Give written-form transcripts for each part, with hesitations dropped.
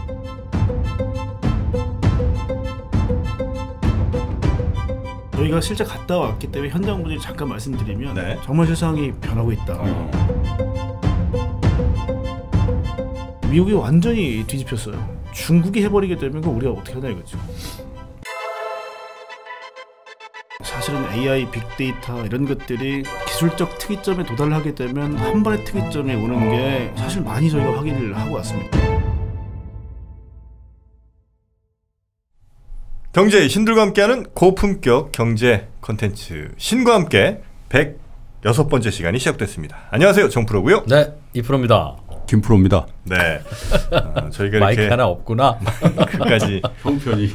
저희가 실제 갔다 왔기 때문에 현장 분위기 잠깐 말씀드리면 네. 정말 세상이 변하고 있다. 미국이 완전히 뒤집혔어요. 중국이 해버리게 되면 그럼 우리가 어떻게 하냐 이거죠. 사실은 AI, 빅데이터 이런 것들이 기술적 특이점에 도달하게 되면 한 번의 특이점이 오는 게 사실 많이 저희가 확인을 하고 왔습니다. 경제의 신들과 함께하는 고품격 경제 컨텐츠 신과 함께 106번째 시간이 시작됐습니다. 안녕하세요, 정프로고요. 네, 이프로입니다. 김프로입니다. 네, 저희가 마이크 이렇게 하나 없구나. 끝까지 형편이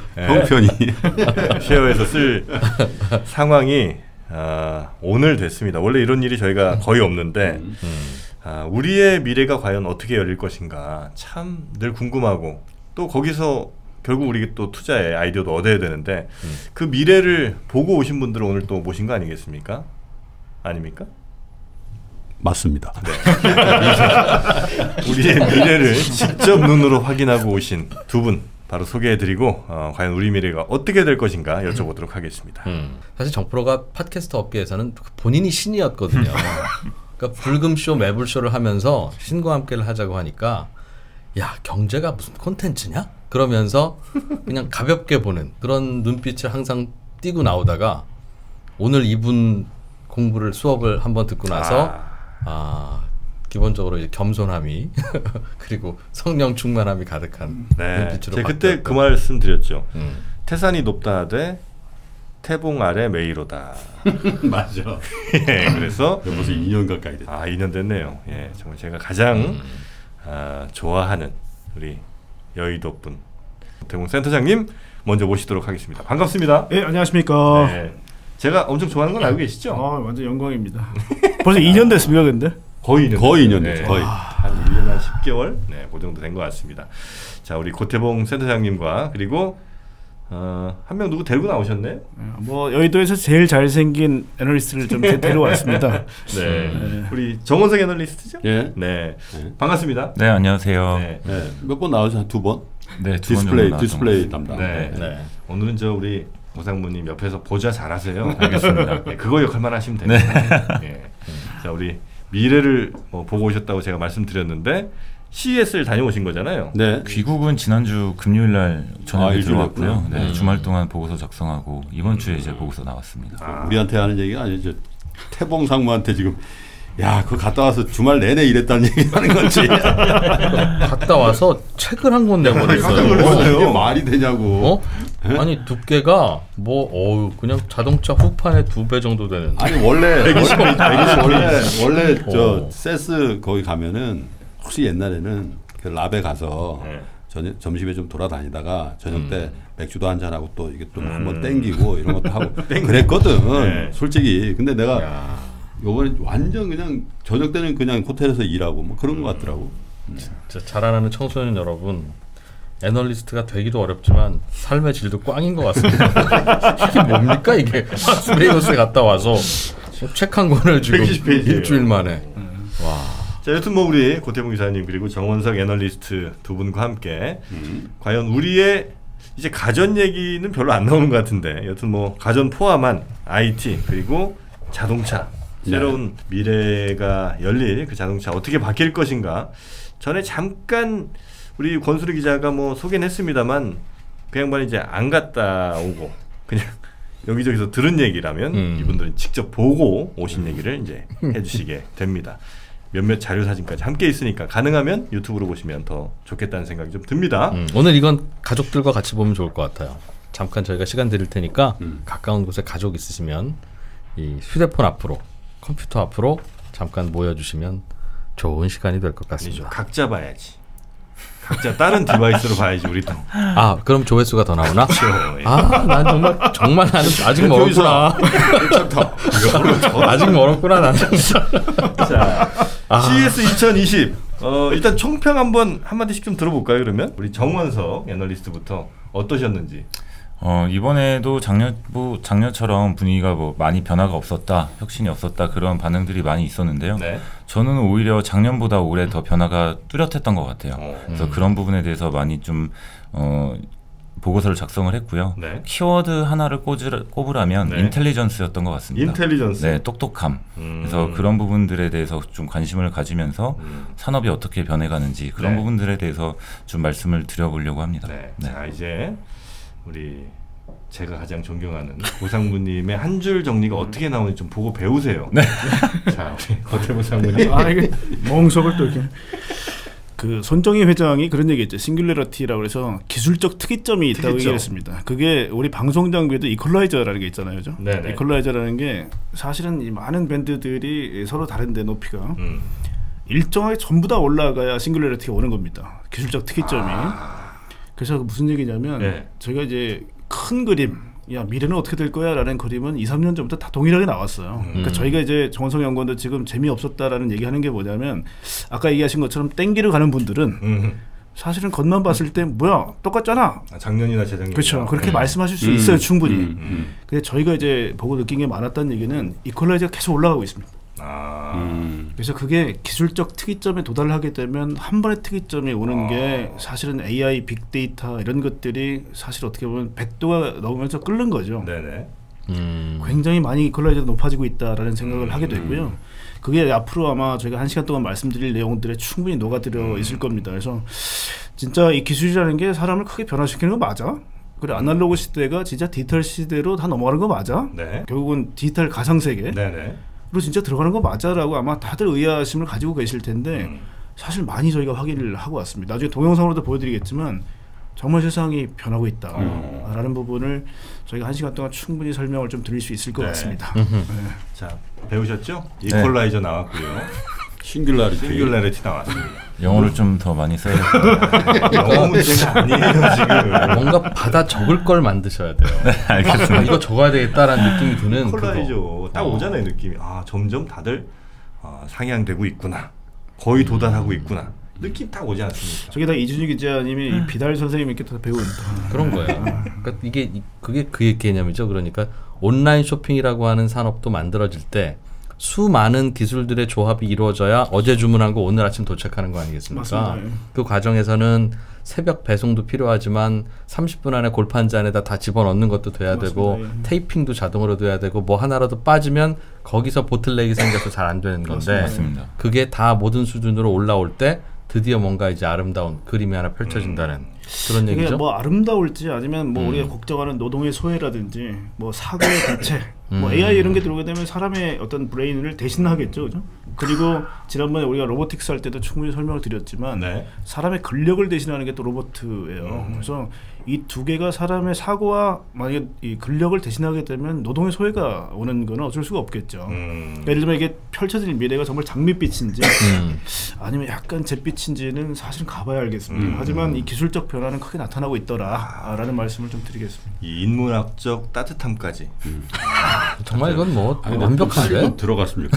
쉐어해서 쓸 상황이 오늘 됐습니다. 원래 이런 일이 저희가 거의 없는데 우리의 미래가 과연 어떻게 열릴 것인가 참 늘 궁금하고 또 거기서 결국 우리 또 투자의 아이디어도 얻어야 되는데 그 미래를 보고 오신 분들을 오늘 또 모신 거 아니겠습니까? 아닙니까? 맞습니다. 네. 우리의 미래를 직접 눈으로 확인하고 오신 두 분 바로 소개해드리고 과연 우리 미래가 어떻게 될 것인가 여쭤보도록 하겠습니다. 사실 정프로가 팟캐스트 업계에서는 본인이 신이었거든요. 그러니까 불금쇼, 매불쇼를 하면서 신과 함께를 하자고 하니까 야, 경제가 무슨 콘텐츠냐? 그러면서 그냥 가볍게 보는 그런 눈빛을 항상 띄고 나오다가 오늘 이분 공부를 수업을 한번 듣고 나서 기본적으로 이제 겸손함이 그리고 성령 충만함이 가득한 눈빛으로 제가 그때 그 말씀 드렸죠. 태산이 높다 하되 태봉 아래 메이로다. 맞아. 예, 그래서 벌써 2년 가까이 됐다. 2년 됐네요. 예, 정말 제가 가장 좋아하는 우리 여의도 분 태봉 센터장님 먼저 모시도록 하겠습니다. 반갑습니다. 네, 안녕하십니까. 네, 제가 엄청 좋아하는 건 알고 계시죠? 완전 영광입니다. 벌써 2년 됐습니까, 근데? 거의 2년 네. 됐죠. 거의. 한 1년 한 10개월? 네, 그 정도 된 것 같습니다. 자, 우리 고태봉 센터장님과 그리고 한 명 누구 데리고 나오셨네? 뭐 여의도에서 제일 잘생긴 애널리스트를 좀 데려왔습니다. 네. 우리 정원석 애널리스트죠? 예. 네. 반갑습니다. 네, 안녕하세요. 네. 네. 몇 번 나오죠? 2번? 네, 두 번 정도 디스플레이 담당. 네. 네. 오늘은 우리 오상무님 옆에서 보좌 잘하세요. 알겠습니다. 네, 그거 역할만 하시면 됩니다. 네. 자, 우리 미래를 보고 오셨다고 제가 말씀드렸는데 CES를 다녀오신 거잖아요. 네. 귀국은 지난주 금요일 날 저녁에 일주일 들어왔고요. 됐구나. 네, 주말 동안 보고서 작성하고 이번 주에 이제 보고서 나왔습니다. 우리한테 하는 얘기가 아니죠. 태봉 상무한테 지금 야, 그거 갔다 와서 주말 내내 일했다는 얘기 하는 건지. 갔다 와서 책을 한 권 내버렸어요. 이게 말이 되냐고. 아니 두께가 그냥 자동차 후판의 2배 정도 되는. 아니 원래 저 세스 거기 가면은 혹시 옛날에는 그 랍에 가서 점심에 좀 돌아다니다가 저녁 때 맥주도 한잔 하고 또 이게 또 한번 땡기고 이런 것도 하고 그랬거든. 네. 솔직히. 근데 내가 요번에 완전 그냥 저녁 때는 그냥 호텔에서 일하고 뭐 그런 것 같더라고. 진짜 자라나는 청소년 여러분, 애널리스트가 되기도 어렵지만 삶의 질도 꽝인 것 같습니다. 이게 뭡니까 이게? 라스베이거스에 갔다 와서 책 한 권을 지금 120페이지예요. 일주일 만에. 와. 자, 여튼 우리 고태봉 기사님 그리고 정원석 애널리스트 두 분과 함께 과연 우리의 이제 가전 얘기는 별로 안 나오는 것 같은데 여튼 가전 포함한 IT 그리고 자동차 새로운 미래가 열릴 그 자동차 어떻게 바뀔 것인가 전에 잠깐 우리 권수리 기자가 소개는 했습니다만 그 양반이 이제 안 갔다 오고 그냥 여기저기서 들은 얘기라면 이분들은 직접 보고 오신 얘기를 이제 해주시게 됩니다. 몇몇 자료 사진까지 함께 있으니까 가능하면 유튜브로 보시면 더 좋겠다는 생각이 좀 듭니다. 오늘 이건 가족들과 같이 보면 좋을 것 같아요. 잠깐 저희가 시간 드릴 테니까 가까운 곳에 가족 있으시면 이 휴대폰 앞으로 컴퓨터 앞으로 잠깐 모여주시면 좋은 시간이 될 것 같습니다. 아니죠. 각자 봐야지. 각자 다른 디바이스로 봐야지 우리도. 그럼 조회수가 더 나오나? 그렇죠. 난 정말 나는 아직 멀었구나. 아직 멀었구나 나는. 자, CES 2020 일단 총평 한마디씩 좀 들어볼까요? 그러면 우리 정원석 애널리스트부터 어떠셨는지. 이번에도 작년처럼 분위기가 뭐 많이 변화가 없었다, 혁신이 없었다 그런 반응들이 많이 있었는데요. 네. 저는 오히려 작년보다 올해 더 변화가 뚜렷했던 것 같아요. 그래서 그런 부분에 대해서 많이 좀 보고서를 작성을 했고요. 네. 키워드 하나를 꼽으라면 네. 인텔리전스였던 것 같습니다. 인텔리전스. 네, 똑똑함. 그래서 그런 부분들에 대해서 좀 관심을 가지면서 산업이 어떻게 변해가는지 그런 네. 부분들에 대해서 좀 말씀을 드려보려고 합니다. 네. 네. 자 이제 우리 제가 가장 존경하는 고상무님의 한 줄 정리가 어떻게 나오는지 좀 보고 배우세요. 네. 자 우리 고태무 상무님. 아 이게 멍석을 또 이렇게. 그 손정희 회장이 그런 얘기했죠. 싱귤러리티라고 해서 기술적 특이점이 있다고 얘기했습니다. 그게 우리 방송 장비에도 이퀄라이저라는 게 있잖아요, 그죠? 네네. 이퀄라이저라는 게 사실은 이 많은 밴드들이 서로 다른데 높이가 일정하게 전부 다 올라가야 싱귤러리티가 오는 겁니다. 기술적 특이점이. 그래서 무슨 얘기냐면 네. 저희가 이제 큰 그림, 야 미래는 어떻게 될 거야라는 그림은 2, 3년 전부터 다 동일하게 나왔어요. 그러니까 저희가 이제 정원석 연구원도 지금 재미없었다라는 얘기하는 게 뭐냐면 아까 얘기하신 것처럼 땡기러 가는 분들은 사실은 겉만 봤을 때 뭐야 똑같잖아. 작년이나 재작년. 그렇죠. 그렇게 말씀하실 수 있어요 충분히. 근데 저희가 이제 보고 느낀 게 많았다는 얘기는 이퀄라이저가 계속 올라가고 있습니다. 그래서 그게 기술적 특이점에 도달을 하게 되면 한 번의 특이점이 오는 게 사실은 AI, 빅데이터 이런 것들이 사실 어떻게 보면 100도가 넘으면서 끓는 거죠. 네네. 굉장히 많이 이퀄라이저가 높아지고 있다라는 생각을 하게 되고요. 그게 앞으로 아마 저희가 1시간 동안 말씀드릴 내용들에 충분히 녹아들어 있을 겁니다. 그래서 진짜 이 기술이라는 게 사람을 크게 변화시키는 거 맞아? 그래 아날로그 시대가 진짜 디지털 시대로 다 넘어가는 거 맞아? 네. 결국은 디지털 가상세계 네네. 로 진짜 들어가는 거 맞아라고 아마 다들 의아심을 가지고 계실 텐데 사실 많이 저희가 확인을 하고 왔습니다. 나중에 동영상으로도 보여드리겠지만 정말 세상이 변하고 있다라는 부분을 저희가 1시간 동안 충분히 설명을 좀 드릴 수 있을 것 같습니다. 네. 자 배우셨죠? 이퀄라이저 나왔고요. 싱귤라리티 나왔습니다. 영어를 좀 더 많이 써야겠다. 영어 문제가 아니에요 지금. 뭔가 받아 적을 걸 만드셔야 돼요. 네, 알겠습니다. 이거 적어야 되겠다라는 느낌이 드는 이퀄라이저 딱 오잖아요 느낌이. 아 점점 다들 상향되고 있구나. 거의 도달하고 있구나. 느낌 딱 오지 않습니까? 저게 다 이준희 기자님이 이 비달 선생님께 다 배운 그런 거예요. 그러니까 그게 그 개념이죠. 그러니까 온라인 쇼핑이라고 하는 산업도 만들어질 때 수많은 기술들의 조합이 이루어져야 어제 주문한 거 오늘 아침 도착하는 거 아니겠습니까? 맞습니다. 그 과정에서는 새벽 배송도 필요하지만 30분 안에 골판지 안에다 다 집어넣는 것도 돼야 맞습니다. 되고 테이핑도 자동으로 돼야 되고 뭐 하나라도 빠지면 거기서 보틀렉이 생겨서 잘 안 되는 건데 맞습니다. 그게 다 모든 수준으로 올라올 때 드디어 뭔가 이제 아름다운 그림이 하나 펼쳐진다는 그런 이게 얘기죠. 뭐 아름다울지 아니면 뭐 우리가 걱정하는 노동의 소외라든지 뭐 사고의 대체 뭐 AI 이런 게 들어오게 되면 사람의 어떤 브레인을 대신하겠죠, 그죠? 그리고 지난번에 우리가 로보틱스 할 때도 충분히 설명을 드렸지만 네. 사람의 근력을 대신하는 게 또 로봇이에요. 그래서 이 두 개가 사람의 만약에 이 근력을 대신하게 되면 노동의 소외가 오는 거는 어쩔 수가 없겠죠. 그러니까 예를 들면 이게 펼쳐질 미래가 정말 장밋빛인지 아니면 약간 잿빛인지는 사실 가봐야 알겠습니다. 하지만 이 기술적 변화는 크게 나타나고 있더라라는 말씀을 좀 드리겠습니다. 이 인문학적 따뜻함까지. 정말 이건 뭐 완벽한데? 들어갔습니까?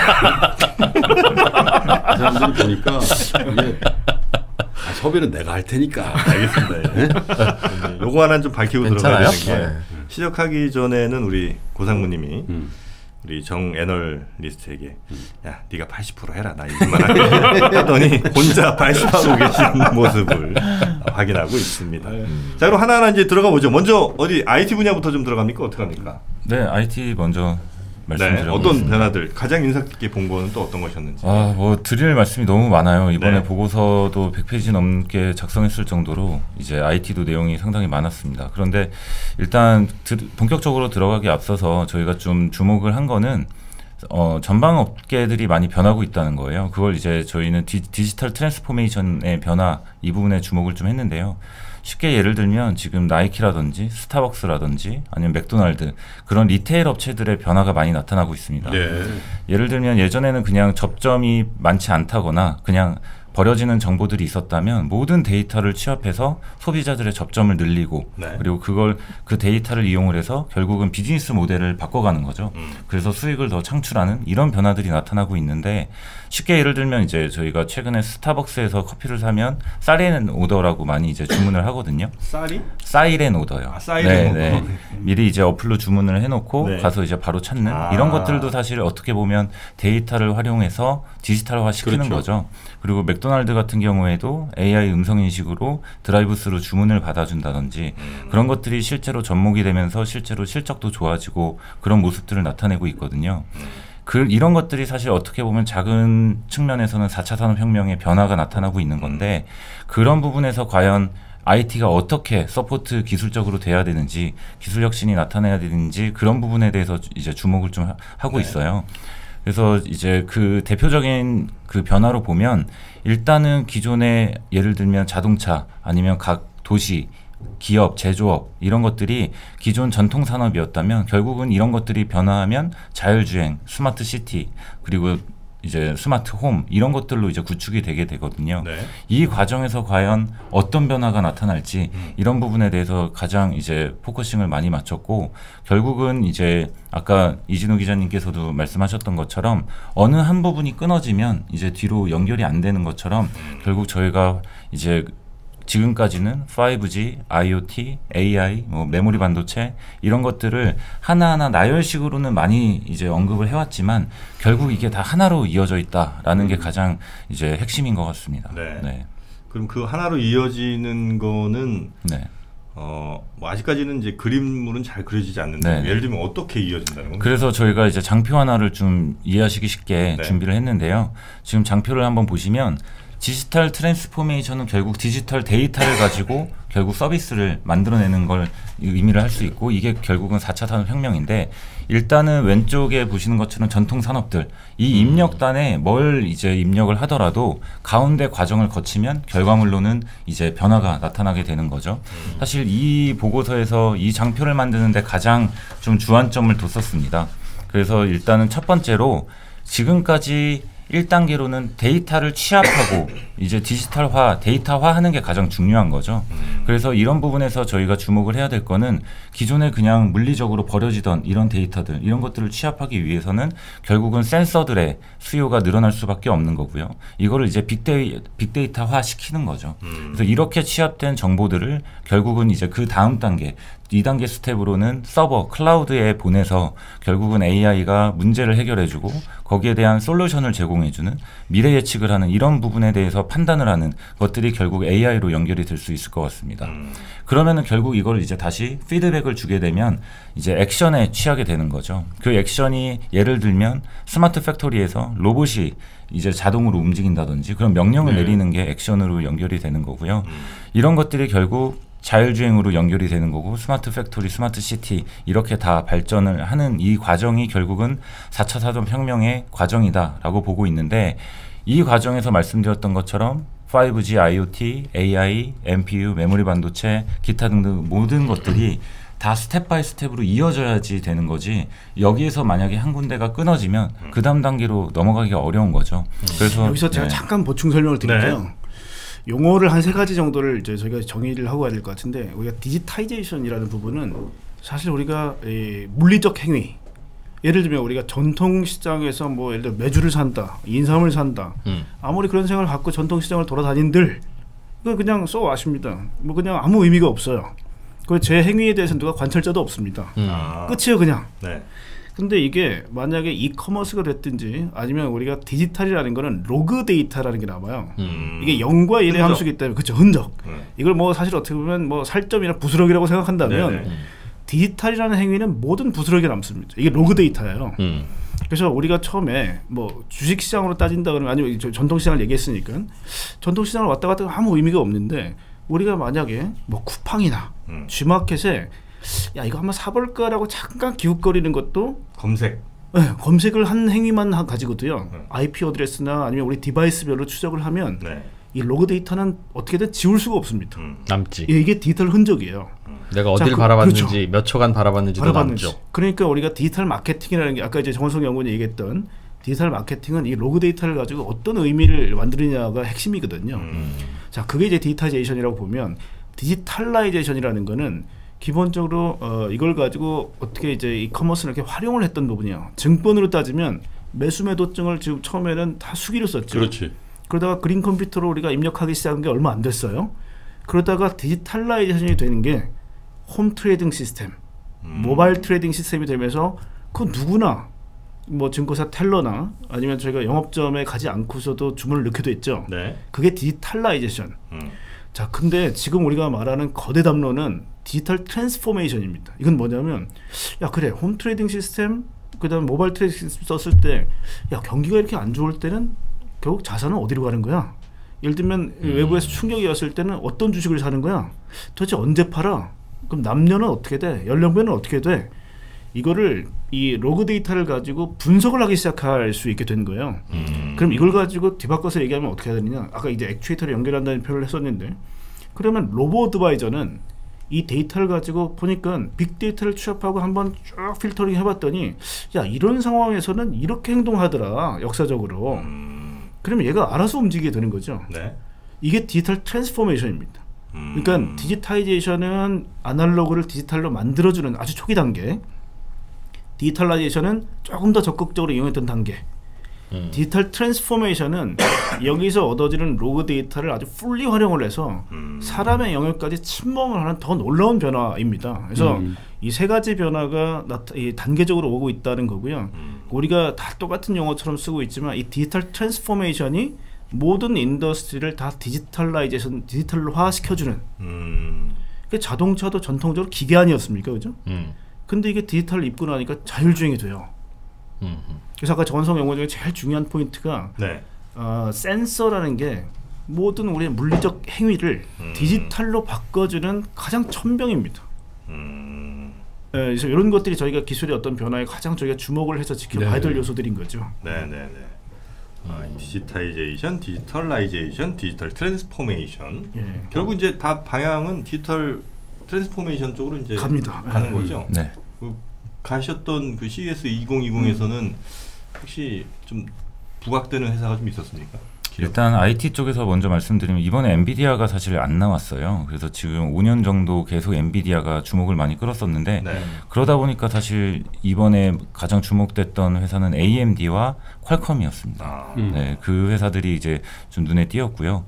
사람들이 보니까 이게 섭외는 내가 할 테니까. 알겠습니다. 예. 요거 하나 좀 밝히고 괜찮아요? 들어가야 되는 게 시작하기 전에는 우리 고상무님이 우리 정 애널리스트에게 야 네가 80% 해라 나 이만 할게 하더니 혼자 80하고 계신 모습을 확인하고 있습니다. 자 그럼 하나하나 이제 들어가 보죠. 먼저 어디 IT 분야부터 좀 들어갑니까? 어떻게 합니까? 네, IT 먼저 말씀드려 어떤 보겠습니다. 변화들 가장 인상 깊게 본 거는 또 어떤 것이었는지. 뭐 드릴 말씀이 너무 많아요. 이번에 네. 보고서도 100페이지 넘게 작성했을 정도로 이제 IT도 내용이 상당히 많았습니다. 그런데 일단 본격적으로 들어가기 앞서서 저희가 좀 주목을 한 거는 전방 업계들이 많이 변하고 있다는 거예요. 그걸 이제 저희는 디지털 트랜스포메이션의 변화 이 부분에 주목을 좀 했는데요. 쉽게 예를 들면 지금 나이키라든지 스타벅스라든지 아니면 맥도날드 그런 리테일 업체들의 변화가 많이 나타나고 있습니다. 네. 예를 들면 예전에는 그냥 접점이 많지 않다거나 그냥 버려지는 정보들이 있었다면 모든 데이터를 취합해서 소비자들의 접점을 늘리고 네. 그리고 그 데이터를 이용을 해서 결국은 비즈니스 모델을 바꿔가는 거죠. 그래서 수익을 더 창출하는 이런 변화들이 나타나고 있는데 쉽게 예를 들면 이제 저희가 최근에 스타벅스에서 커피를 사면 사이렌 오더라고 많이 이제 주문을 하거든요. 사이렌 오더요. 사이렌 네, 오더. 네. 미리 이제 어플로 주문을 해놓고 네. 가서 이제 바로 찾는 이런 것들도 사실 어떻게 보면 데이터를 활용해서 디지털화 시키는 그렇죠. 거죠. 그리고 맥도날드 같은 경우에도 AI 음성 인식으로 드라이브스루 주문을 받아준다든지 그런 것들이 실제로 접목이 되면서 실제로 실적도 좋아지고 그런 모습들을 나타내고 있거든요. 이런 것들이 사실 어떻게 보면 작은 측면에서는 4차 산업혁명의 변화가 나타나고 있는 건데 그런 부분에서 과연 IT가 어떻게 서포트 기술적으로 돼야 되는지 기술 혁신이 나타나야 되는지 그런 부분에 대해서 이제 주목을 좀 하고 있어요. 그래서 이제 그 대표적인 그 변화로 보면 일단은 기존의 예를 들면 자동차 아니면 각 도시 기업, 제조업 이런 것들이 기존 전통 산업이었다면 결국은 이런 것들이 변화하면 자율주행, 스마트 시티 그리고 이제 스마트 홈 이런 것들로 이제 구축이 되게 되거든요. 네. 이 과정에서 과연 어떤 변화가 나타날지 이런 부분에 대해서 가장 이제 포커싱을 많이 맞췄고 결국은 이제 아까 이진우 기자님께서도 말씀하셨던 것처럼 어느 한 부분이 끊어지면 이제 뒤로 연결이 안 되는 것처럼 결국 저희가 이제 지금까지는 5G, IoT, AI, 뭐 메모리 반도체 이런 것들을 하나하나 나열식으로는 많이 이제 언급을 해왔지만 결국 이게 다 하나로 이어져 있다라는 게 가장 이제 핵심인 것 같습니다. 네. 네. 그럼 그 하나로 이어지는 거는 네. 뭐 아직까지는 이제 그림물은 잘 그려지지 않는데 네. 예를 들면 어떻게 이어진다는 건가요? 그래서 저희가 이제 장표 하나를 좀 이해하시기 쉽게 네. 준비를 했는데요. 지금 장표를 한번 보시면 디지털 트랜스포메이션은 결국 디지털 데이터를 가지고 결국 서비스를 만들어내는 걸 의미를 할 수 있고 이게 결국은 4차 산업혁명인데 일단은 왼쪽에 보시는 것처럼 전통 산업들 이 입력단에 뭘 이제 입력을 하더라도 가운데 과정을 거치면 결과물로는 이제 변화가 나타나게 되는 거죠. 사실 이 보고서에서 이 장표를 만드는데 가장 좀 주안점을 뒀었습니다. 그래서 일단은 첫 번째로 지금까지 1단계로는 데이터를 취합하고 이제 디지털화, 데이터화하는 게 가장 중요한 거죠. 그래서 이런 부분에서 저희가 주목을 해야 될 거는 기존에 그냥 물리적으로 버려지던 이런 데이터들, 이런 것들을 취합하기 위해서는 결국은 센서들의 수요가 늘어날 수밖에 없는 거고요. 이거를 이제 빅데이터화 시키는 거죠. 그래서 이렇게 취합된 정보들을 결국은 이제 그 다음 단계 2단계 스텝으로는 서버, 클라우드에 보내서 결국은 AI가 문제를 해결해주고 거기에 대한 솔루션을 제공해주는 미래 예측을 하는 이런 부분에 대해서 판단을 하는 것들이 결국 AI로 연결이 될 수 있을 것 같습니다. 그러면은 결국 이걸 이제 다시 피드백을 주게 되면 이제 액션에 취하게 되는 거죠. 그 액션이 예를 들면 스마트 팩토리에서 로봇이 이제 자동으로 움직인다든지 그런 명령을 내리는 게 액션으로 연결이 되는 거고요. 이런 것들이 결국 자율주행으로 연결이 되는 거고 스마트 팩토리, 스마트 시티 이렇게 다 발전을 하는 이 과정이 결국은 4차 산업혁명의 과정이다라고 보고 있는데 이 과정에서 말씀드렸던 것처럼 5G, IoT, AI, NPU, 메모리 반도체, 기타 등등 모든 것들이 다 스텝 바이 스텝으로 이어져야지 되는 거지 여기에서 만약에 한 군데가 끊어지면 그 다음 단계로 넘어가기가 어려운 거죠. 그래서 여기서 제가 잠깐 보충 설명을 드릴게요. 네. 용어를 한 세 가지 정도를 이제 저희가 정의를 하고 가야 될 것 같은데 우리가 디지타이제이션이라는 부분은 사실 우리가 물리적 행위 예를 들면 우리가 전통 시장에서 뭐 예를 들어 메주를 산다, 인삼을 산다 아무리 그런 생각을 갖고 전통 시장을 돌아다닌들 이거 그냥 써 아십니다. 뭐 그냥 아무 의미가 없어요. 그 제 행위에 대해서 누가 관찰자도 없습니다. 끝이에요 그냥. 네. 근데 이게 만약에 이커머스가 됐든지 아니면 우리가 디지털이라는 거는 로그 데이터라는 게 나와요. 이게 0과 1의 함수이기 때문에 그렇죠. 흔적. 이걸 뭐 사실 어떻게 보면 뭐 살점이나 부스러기라고 생각한다면 디지털이라는 행위는 모든 부스러기에 남습니다. 이게 로그 데이터예요. 그래서 우리가 처음에 뭐 주식 시장으로 따진다 그러면 아니면 전통 시장을 얘기했으니까 전통 시장을 왔다 갔다 아무 의미가 없는데 우리가 만약에 뭐 쿠팡이나 G마켓에 야 이거 한번 사볼까라고 잠깐 기웃거리는 것도 검색. 네, 검색을 한 행위만 가지고도요. IP 어드레스나 아니면 우리 디바이스별로 추적을 하면 이 로그 데이터는 어떻게든 지울 수가 없습니다. 남지. 이게 디지털 흔적이에요. 내가 어딜 바라봤는지 그렇죠. 몇 초간 바라봤는지도 남죠. 그러니까 우리가 디지털 마케팅이라는 게 아까 이제 정원석 연구원이 얘기했던 디지털 마케팅은 이 로그 데이터를 가지고 어떤 의미를 만드느냐가 핵심이거든요. 자, 그게 이제 디지타이제이션이라고 보면 디지털라이제이션이라는 거는 기본적으로 이걸 가지고 어떻게 이제 이커머스를 이렇게 활용을 했던 부분이에요. 증권으로 따지면 매수매도증을 지금 처음에는 다 수기로 썼죠. 그렇지. 그러다가 그린 컴퓨터로 우리가 입력하기 시작한 게 얼마 안 됐어요. 그러다가 디지털라이제이션이 되는 게 홈 트레이딩 시스템, 모바일 트레이딩 시스템이 되면서 그 누구나 뭐 증권사 텔러나 아니면 저희가 영업점에 가지 않고서도 주문을 넣게도 했죠. 네. 그게 디지털라이제이션. 자, 근데 지금 우리가 말하는 거대 담론은 디지털 트랜스포메이션입니다. 이건 뭐냐면, 야 그래 홈 트레이딩 시스템, 그다음 모바일 트레이딩 시스템 썼을 때, 야 경기가 이렇게 안 좋을 때는 결국 자산은 어디로 가는 거야? 예를 들면 외부에서 충격이 왔을 때는 어떤 주식을 사는 거야? 도대체 언제 팔아? 그럼 남녀는 어떻게 돼? 연령별은 어떻게 돼? 이거를 이 로그 데이터를 가지고 분석을 하기 시작할 수 있게 된 거예요. 그럼 이걸 가지고 뒤바꿔서 얘기하면 어떻게 해야 되느냐? 아까 이제 액추에이터를 연결한다는 표현을 했었는데, 그러면 로보 어드바이저는 이 데이터를 가지고 보니까 빅데이터를 취합하고 한번 쭉 필터링 해봤더니, 야 이런 상황에서는 이렇게 행동하더라 역사적으로. 그러면 얘가 알아서 움직이게 되는 거죠. 네. 이게 디지털 트랜스포메이션입니다. 그러니까 디지타이제이션은 아날로그를 디지털로 만들어주는 아주 초기 단계, 디지털라이제이션은 조금 더 적극적으로 이용했던 단계, 디지털 트랜스포메이션은 여기서 얻어지는 로그 데이터를 아주 풀리 활용을 해서 사람의 영역까지 침범을 하는 더 놀라운 변화입니다. 그래서 이 세 가지 변화가 단계적으로 오고 있다는 거고요. 우리가 다 똑같은 용어처럼 쓰고 있지만 이 디지털 트랜스포메이션이 모든 인더스트리를 다 디지털라이제이션, 디지털화 시켜주는. 자동차도 전통적으로 기계 아니었습니까, 그죠? 근데 이게 디지털 입고 나니까 자율주행이 돼요. 그래서 아까 정원석 연구 중에 제일 중요한 포인트가 네. 센서라는 게 모든 우리의 물리적 행위를 디지털로 바꿔주는 가장 천병입니다. 그래서 이런 것들이 저희가 기술의 어떤 변화에 가장 저희가 주목을 해서 지켜봐야 될 요소들인 거죠. 네네네. 디지타이제이션, 디지털라이제이션, 디지털 트랜스포메이션. 예. 결국 이제 다 방향은 디지털 트랜스포메이션 쪽으로 이제 갑니다. 가는 거죠. 네. 가셨던 그 CES 2020에서는 혹시 좀 부각되는 회사가 좀 있었습니까? 일단 IT 쪽에서 먼저 말씀드리면 이번에 엔비디아가 사실 안 나왔어요. 그래서 지금 5년 정도 계속 엔비디아가 주목을 많이 끌었었는데 네. 그러다 보니까 사실 이번에 가장 주목됐던 회사는 AMD와 퀄컴이었습니다. 네, 그 회사들이 이제 좀 눈에 띄었고요.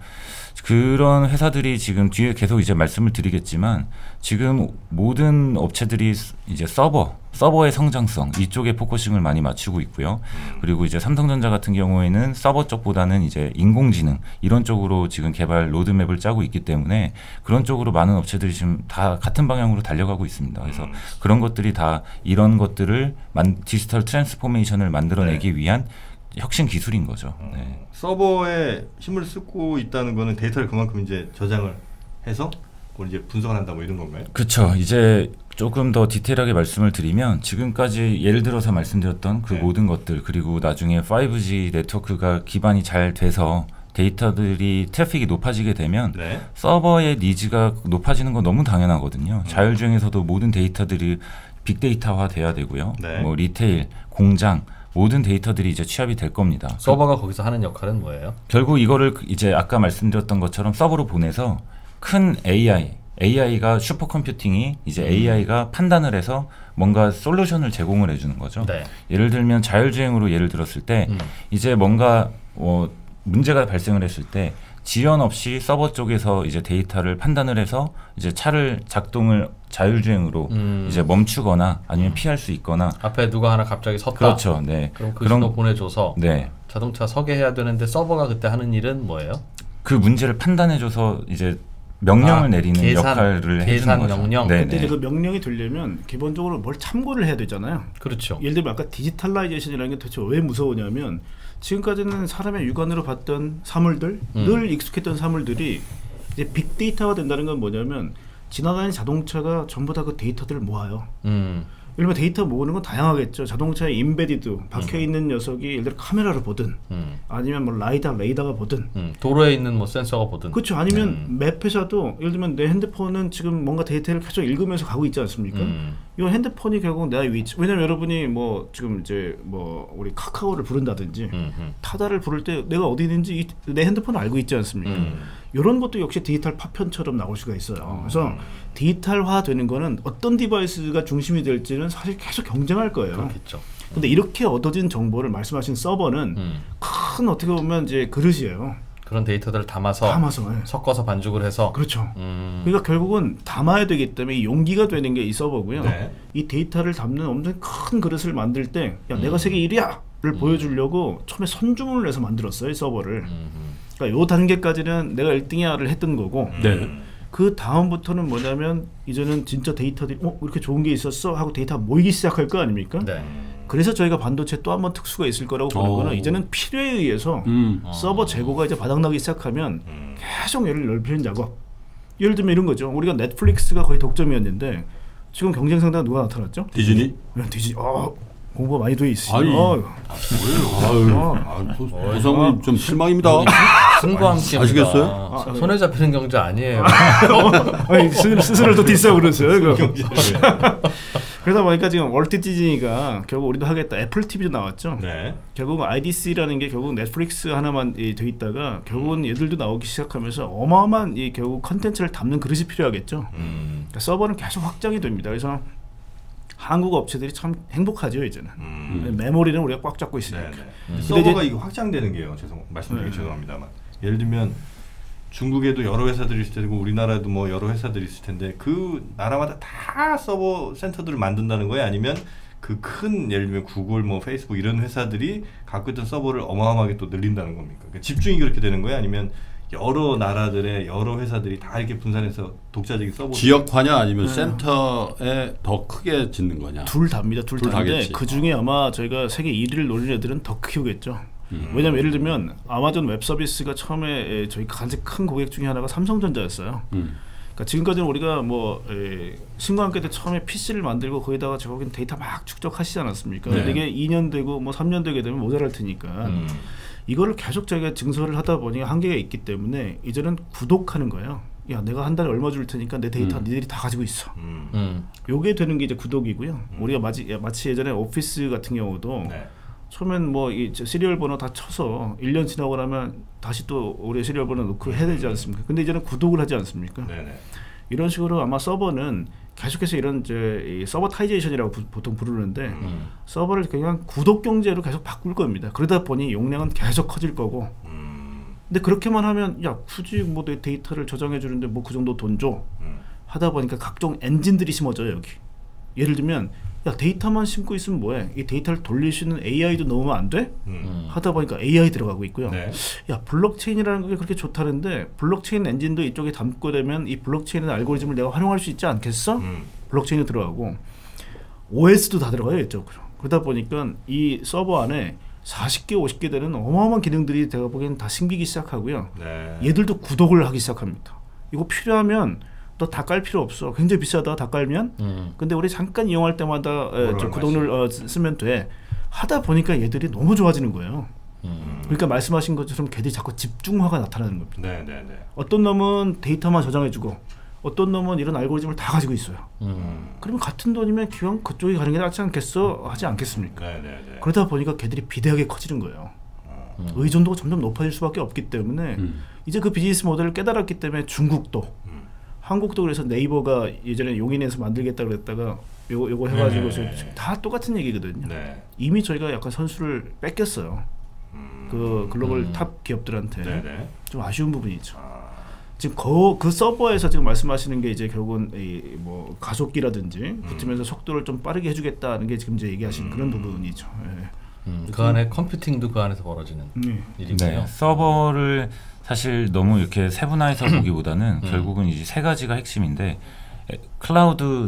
그런 회사들이 지금 뒤에 계속 이제 말씀을 드리겠지만 지금 모든 업체들이 이제 서버의 성장성 이쪽에 포커싱을 많이 맞추고 있고요. 그리고 이제 삼성전자 같은 경우에는 서버 쪽보다는 이제 인공지능 이런 쪽으로 지금 개발 로드맵을 짜고 있기 때문에 그런 쪽으로 많은 업체들이 지금 다 같은 방향으로 달려가고 있습니다. 그래서 그런 것들이 다 이런 것들을 디지털 트랜스포메이션을 만들어내기 위한 혁신 기술인 거죠. 네. 서버에 힘을 쓰고 있다는 거는 데이터를 그만큼 이제 저장을 해서 그걸 이제 분석을 한다 뭐 이런 건가요? 그렇죠. 이제 조금 더 디테일하게 말씀을 드리면 지금까지 예를 들어서 말씀드렸던 그 모든 것들 그리고 나중에 5G 네트워크가 기반이 잘 돼서 데이터들이 트래픽이 높아지게 되면 서버의 니즈가 높아지는 건 너무 당연하거든요. 자율주행에서도 모든 데이터들이 빅데이터화 돼야 되고요. 뭐 리테일, 공장 모든 데이터들이 이제 취합이 될 겁니다. 서버가 거기서 하는 역할은 뭐예요? 결국 이거를 이제 아까 말씀드렸던 것처럼 서버로 보내서 큰 AI가 슈퍼컴퓨팅이 이제 AI가 판단을 해서 뭔가 솔루션을 제공을 해주는 거죠. 네. 예를 들면 자율주행으로 예를 들었을 때 이제 뭔가 문제가 발생을 했을 때 지연 없이 서버 쪽에서 이제 데이터를 판단을 해서 이제 차를 작동을 자율주행으로 이제 멈추거나 아니면 피할 수 있거나 앞에 누가 하나 갑자기 섰다. 그렇죠. 네. 그럼 그 신호 보내줘서 네. 자동차 서게 해야 되는데 서버가 그때 하는 일은 뭐예요? 그 문제를 판단해줘서 이제 명령을 내리는 역할을 해주는 거죠. 명령. 근데 그 명령이 되려면 기본적으로 뭘 참고를 해야 되잖아요. 그렇죠. 예를 들면 아까 디지털라이제이션이라는 게 도대체 왜 무서우냐면 지금까지는 사람의 육안으로 봤던 사물들, 늘 익숙했던 사물들이 이제 빅데이터가 된다는 건 뭐냐면 지나가는 자동차가 전부 다 그 데이터들을 모아요. 예를 들면 데이터 모으는 건 다양하겠죠. 자동차에 인베디드 박혀 있는 녀석이 예를 들어 카메라를 보든 아니면 뭐 레이더가 보든 도로에 있는 뭐 센서가 보든 그렇죠. 아니면 맵 회사도 예를 들면 내 핸드폰은 지금 뭔가 데이터를 계속 읽으면서 가고 있지 않습니까? 이 핸드폰이 결국 나의 위치. 왜냐면 여러분이 뭐 지금 이제 뭐 우리 카카오를 부른다든지 타다를 부를 때 내가 어디 있는지 내 핸드폰을 알고 있지 않습니까? 이런 것도 역시 디지털 파편처럼 나올 수가 있어요. 그래서 디지털화 되는 거는 어떤 디바이스가 중심이 될지는 사실 계속 경쟁할 거예요. 그렇겠죠. 근데 이렇게 얻어진 정보를 말씀하신 서버는 큰 어떻게 보면 이제 그릇이에요. 그런 데이터들을 담아서 예. 섞어서 반죽을 해서 그렇죠. 그러니까 결국은 담아야 되기 때문에 이 용기가 되는 게 이 서버고요. 네. 이 데이터를 담는 엄청 큰 그릇을 만들 때 야, 내가 세계 1위야를 보여주려고 처음에 선주문을 해서 만들었어요. 이 서버를. 그러니까 요 단계까지는 내가 1등이야를 했던 거고 그 다음부터는 뭐냐면 이제는 진짜 데이터들이 이렇게 좋은 게 있었어 하고 데이터가 모이기 시작할 거 아닙니까? 네. 그래서 저희가 반도체 또 한 번 특수가 있을 거라고 보는 거는 이제는 필요에 의해서 서버 재고가 이제 바닥나기 시작하면 계속 얘를 넓히는 작업. 예를 들면 이런 거죠. 우리가 넷플릭스가 거의 독점이었는데 지금 경쟁 상대가 누가 나타났죠? 디즈니? 디즈니. 공부가 많이 돼 있어요. 아니, 보성님 좀 실망입니다. 승과 함께 아시겠어요? 손에 잡히는 경제 아니에요. 스스로 또 디스하고 그러세요. 그러다 보니까 지금 월트 디즈니가 결국 우리도 하겠다. 애플 TV도 나왔죠. 네. 결국 IDC라는 게 결국 넷플릭스 하나만 돼 있다가 결국은 얘들도 나오기 시작하면서 어마어마한 이 결국 컨텐츠를 담는 그릇이 필요하겠죠. 그러니까 서버는 계속 확장이 됩니다. 그래서 한국 업체들이 참 행복하죠 이제는. 메모리는 우리가 꽉 잡고 있으니까. 서버가 이거 확장되는 게요. 말씀드리기 죄송합니다만. 예를 들면 중국에도 여러 회사들이 있을 테고 우리나라에도 뭐 여러 회사들이 있을 텐데 그 나라마다 다 서버 센터들을 만든다는 거예요? 아니면 그 큰 예를 들면 구글, 뭐 페이스북 이런 회사들이 갖고 있던 서버를 어마어마하게 또 늘린다는 겁니까? 그러니까 집중이 그렇게 되는 거예요? 아니면 여러 나라들의 여러 회사들이 다 이렇게 분산해서 독자적인 서버 지역화냐 아니면 센터에 더 크게 짓는 거냐? 둘 다입니다. 둘 다인데 그 중에 아마 저희가 세계 1위를 노리는 애들은 더 키우겠죠. 왜냐면 예를 들면 아마존 웹 서비스가 처음에 저희 가장 큰 고객 중에 하나가 삼성전자였어요. 그러니까 지금까지는 우리가 뭐 신과 함께 때 처음에 PC를 만들고 거기다가 저거긴 데이터 막 축적하시지 않았습니까? 근데 이게 2년 되고 뭐 3년 되게 되면 모자랄 테니까 이거를 계속 저희가 증설을 하다 보니 한계가 있기 때문에 이제는 구독하는 거예요. 야, 내가 한 달에 얼마 줄 테니까 내 데이터 니들이 다 가지고 있어. 요게 되는 게 이제 구독이고요. 우리가 마치 예전에 오피스 같은 경우도 처음엔 뭐 이 시리얼 번호 다 쳐서 1년 지나고 나면 다시 또 우리 시리얼 번호 넣고 해야 되지 않습니까? 근데 이제는 구독을 하지 않습니까? 이런 식으로 아마 서버는 계속해서 이런 이 서버타이제이션이라고 보통 부르는데 서버를 그냥 구독 경제로 계속 바꿀 겁니다. 그러다 보니 용량은 계속 커질 거고. 근데 그렇게만 하면 야 굳이 뭐 내 데이터를 저장해 주는데 뭐 그 정도 돈 줘 하다 보니까 각종 엔진들이 심어져요 여기. 예를 들면 야 데이터만 심고 있으면 뭐해? 이 데이터를 돌릴 수 있는 AI도 넣으면 안 돼? 하다 보니까 AI 들어가고 있고요. 야 블록체인이라는 게 그렇게 좋다는데 블록체인 엔진도 이쪽에 담고 되면 이 블록체인의 알고리즘을 내가 활용할 수 있지 않겠어? 블록체인이 들어가고 OS도 다 들어가요 이쪽으로. 그러다 보니까 이 서버 안에 40개 50개 되는 어마어마한 기능들이 제가 보기에는 다 생기기 시작하고요. 얘들도 구독을 하기 시작합니다. 이거 필요하면 너 다 깔 필요 없어. 굉장히 비싸다 다 깔면. 근데 우리 잠깐 이용할 때마다 구독을 쓰면 돼. 하다 보니까 얘들이 너무 좋아지는 거예요. 그러니까 말씀하신 것처럼 걔들이 자꾸 집중화가 나타나는 겁니다. 어떤 놈은 데이터만 저장해주고 어떤 놈은 이런 알고리즘을 다 가지고 있어요. 그러면 같은 돈이면 기왕 그쪽이 가는 게 낫지 않겠어? 하지 않겠습니까? 그러다 보니까 걔들이 비대하게 커지는 거예요. 의존도가 점점 높아질 수밖에 없기 때문에 이제 그 비즈니스 모델을 깨달았기 때문에 중국도 한국도 그래서 네이버가 예전에 용인에서 만들겠다 그랬다가 요거 해가지고 다 똑같은 얘기거든요. 이미 저희가 약간 선수를 뺏겼어요. 그 글로벌 탑 기업들한테 좀 아쉬운 부분이죠. 지금 그 서버에서 지금 말씀하시는 게 이제 결국은 뭐 가속기라든지 붙으면서 속도를 좀 빠르게 해주겠다는 게 지금 이제 얘기하시는 그런 부분이죠. 그 안에 컴퓨팅도 그 안에서 벌어지는 일이고요. 서버를 사실 너무 이렇게 세분화해서 보기보다는 결국은 이제 세 가지가 핵심인데 클라우드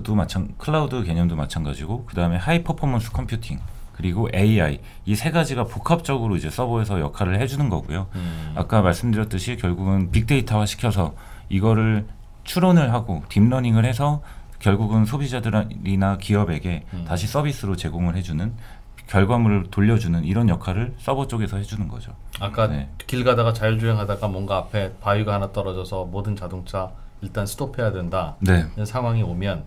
개념도 마찬가지고 그 다음에 하이 퍼포먼스 컴퓨팅 그리고 AI 이 세 가지가 복합적으로 이제 서버에서 역할을 해주는 거고요. 아까 말씀드렸듯이 결국은 빅데이터화 시켜서 이거를 추론을 하고 딥러닝을 해서 결국은 소비자들이나 기업에게 다시 서비스로 제공을 해주는 결과물을 돌려주는 이런 역할을 서버 쪽에서 해주는 거죠. 아까 길 가다가 자율주행하다가 뭔가 앞에 바위가 하나 떨어져서 모든 자동차 일단 스톱해야 된다. 이런 상황이 오면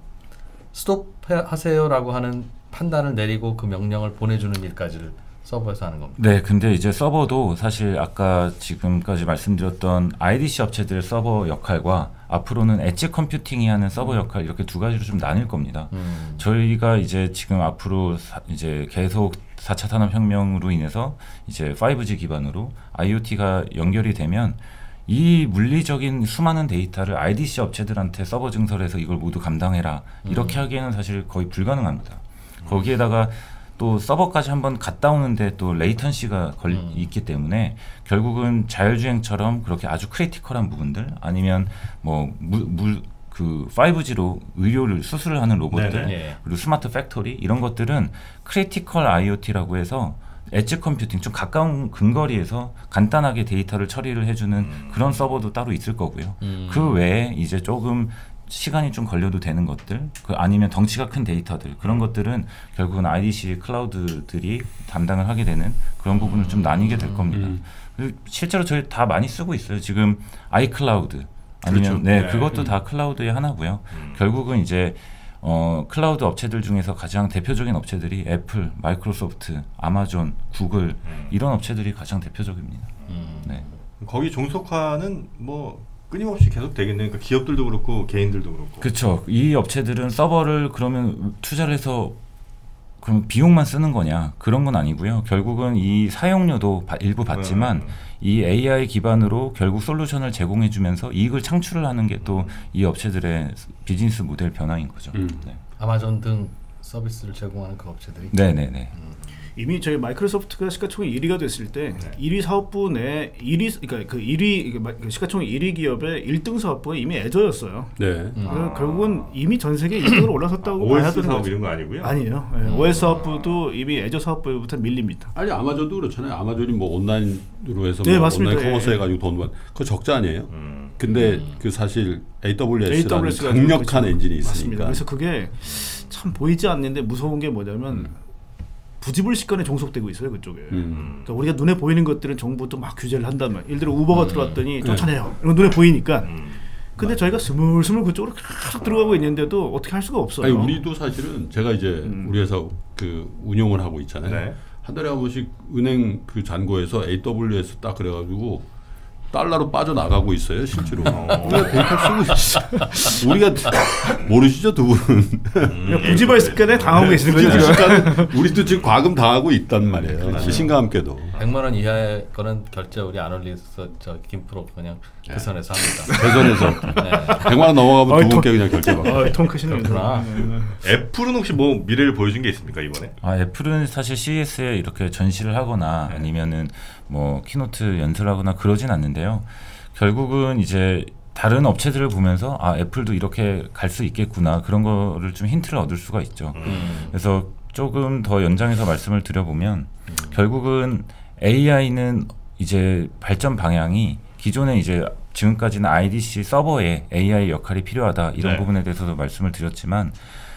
스톱하세요라고 하는 판단을 내리고 그 명령을 보내주는 일까지를 서버에서 하는 겁니다. 네, 근데 이제 서버도 사실 아까 지금까지 말씀드렸던 IDC 업체들의 서버 역할과 앞으로는 엣지 컴퓨팅이 하는 서버 역할 이렇게 두 가지로 좀 나뉠 겁니다. 저희가 이제 지금 앞으로 이제 계속 4차 산업혁명으로 인해서 이제 5G 기반으로 IoT가 연결이 되면 이 물리적인 수많은 데이터를 IDC 업체들한테 서버 증설해서 이걸 모두 감당해라 이렇게 하기에는 사실 거의 불가능합니다. 거기에다가 또 서버까지 한번 갔다 오는데 또 레이턴시가 있기 때문에 결국은 자율주행처럼 그렇게 아주 크리티컬한 부분들 아니면 뭐 그 5G로 의료를 수술을 하는 로봇들 그리고 스마트 팩토리 이런 것들은 크리티컬 IoT라고 해서 엣지 컴퓨팅 좀 가까운 근거리에서 간단하게 데이터를 처리를 해주는 그런 서버도 따로 있을 거고요. 그 외에 이제 조금 시간이 좀 걸려도 되는 것들 아니면 덩치가 큰 데이터들 그런 것들은 결국은 IDC 클라우드들이 담당을 하게 되는 그런 부분을 좀 나뉘게 될 겁니다. 실제로 저희 다 많이 쓰고 있어요. 지금 아이클라우드 아니면 그렇죠. 그것도 다 클라우드의 하나고요. 결국은 이제 클라우드 업체들 중에서 가장 대표적인 업체들이 애플, 마이크로소프트, 아마존, 구글 이런 업체들이 가장 대표적입니다. 네. 거기 종속화는 뭐 끊임없이 계속 되겠네요. 그러니까 기업들도 그렇고 개인들도 그렇고. 그렇죠. 이 업체들은 서버를 그러면 투자를 해서 그럼 비용만 쓰는 거냐 그런 건 아니고요. 결국은 이 사용료도 일부 받지만 이 AI 기반으로 결국 솔루션을 제공해주면서 이익을 창출을 하는 게 또 이 업체들의 비즈니스 모델 변화인 거죠. 네. 아마존 등 서비스를 제공하는 그 업체들이. 네네네. 이미 저희 마이크로소프트가 시가총액 1위가 됐을 때 1위 사업부 내 1위 그러니까 그 1위 시가총액 1위 기업의 1등 사업부가 이미 애저였어요. 네. 결국은 이미 전 세계 1등으로 올라섰다고 봐야 OS 되는 사업 거죠. 이런 거 아니고요? 아니에요. OS 사업부도 이미 애저 사업부부터 밀립니다. 아니 아마존도 그렇잖아요. 아마존이 뭐 온라인으로 해서 네, 뭐 맞습니다. 온라인 커머스 해가지고 돈 번. 그거 적자 아니에요? 근데 그 사실 AWS라는 AWS가 강력한 그렇죠. 엔진이 있으니까. 맞습니다. 그래서 그게 참 보이지 않는데 무서운 게 뭐냐면 부지불식간에 종속되고 있어요 그쪽에. 그러니까 우리가 눈에 보이는 것들은 정부도 막 규제를 한단 말이에요. 예를 들어 우버가 들어왔더니 쫓아내요. 이런 거 눈에 보이니까. 근데 저희가 스물스물 그쪽으로 계속 들어가고 있는데도 어떻게 할 수가 없어요. 아니 우리도 사실은 제가 이제 우리 회사 그 운용을 하고 있잖아요. 네. 한 달에 한 번씩 은행 그 잔고에서 AWS 딱 그래가지고 달러로 빠져나가고 있어요 실제로. 우리가 데이터 쓰고 있어. 우리가 모르시죠 두 분. 부지불식간에 당하고 계시는 거죠. 부지불식간에 우리도 지금 과금 당하고 있단 말이에요. 그렇죠. 신과 함께도. 100만 원 이하의 거는 결제 우리 아널리스트 저 김프로 그냥 그 선에서 합니다. 대선에서 네. 100만 원 넘어가면 두 분께 그냥 결제받고. 통 크시는 그렇구나. 애플은 혹시 뭐 미래를 보여준 게 있습니까 이번에? 애플은 사실 CES에 이렇게 전시를 하거나 아니면은 뭐 키노트 연설하거나 그러진 않는데요. 결국은 이제 다른 업체들을 보면서 애플도 이렇게 갈 수 있겠구나 그런 거를 좀 힌트를 얻을 수가 있죠. 그래서 조금 더 연장해서 말씀을 드려보면 결국은 AI는 이제 발전 방향이 기존에 이제 지금까지는 IDC 서버에 AI 역할이 필요하다 이런 부분에 대해서도 말씀을 드렸지만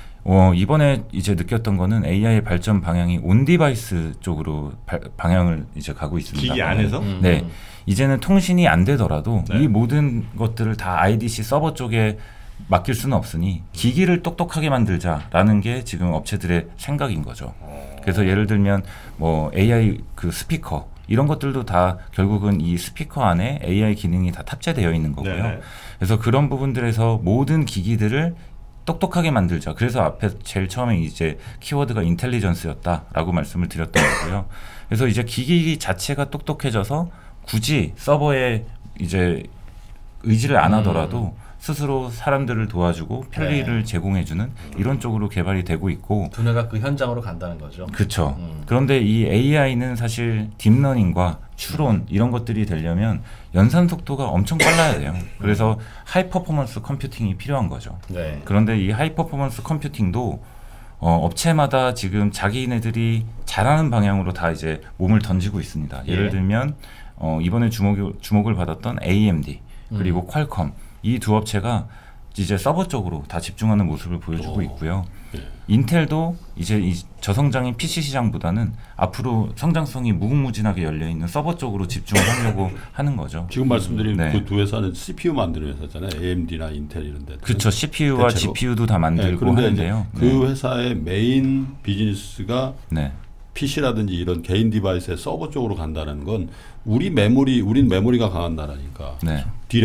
이번에 이제 느꼈던 거는 AI의 발전 방향이 온 디바이스 쪽으로 방향을 이제 가고 있습니다. 기기 안에서? 네, 이제는 통신이 안 되더라도 이 모든 것들을 다 IDC 서버 쪽에 맡길 수는 없으니 기기를 똑똑하게 만들자라는 게 지금 업체들의 생각인 거죠. 그래서 예를 들면 뭐 AI 그 스피커 이런 것들도 다 결국은 이 스피커 안에 AI 기능이 다 탑재되어 있는 거고요. 네네. 그래서 그런 부분들에서 모든 기기들을 똑똑하게 만들자. 그래서 앞에 제일 처음에 이제 키워드가 인텔리전스였다라고 말씀을 드렸던 거고요. 그래서 이제 기기 자체가 똑똑해져서 굳이 서버에 이제 의지를 안 하더라도 스스로 사람들을 도와주고 편리를 제공해주는 이런 쪽으로 개발이 되고 있고 두뇌가 그 현장으로 간다는 거죠. 그렇죠. 그런데 이 AI는 사실 딥러닝과 추론 이런 것들이 되려면 연산 속도가 엄청 빨라야 돼요. 그래서 하이 퍼포먼스 컴퓨팅이 필요한 거죠. 네. 그런데 이 하이 퍼포먼스 컴퓨팅도 업체마다 지금 자기네들이 잘하는 방향으로 다 이제 몸을 던지고 있습니다. 예를 들면 이번에 주목을 받았던 AMD 그리고 퀄컴 이 두 업체가 이제 서버 쪽으로 다 집중하는 모습을 보여주고 있고요. 인텔도 이제 이 저성장인 PC 시장보다는 앞으로 성장성이 무궁무진하게 열려 있는 서버 쪽으로 집중을 하려고 하는 거죠. 지금 말씀드린 네. 그 두 회사는 CPU 만드는 회사잖아요. AMD나 인텔 이런 데. 그렇죠. CPU와 대체로. GPU도 다 만들고 네, 하는데요. 그 회사의 메인 비즈니스가 네. PC라든지 이런 개인 디바이스의 서버 쪽으로 간다는 건 우린 메모리가 강한 나라니까. 네.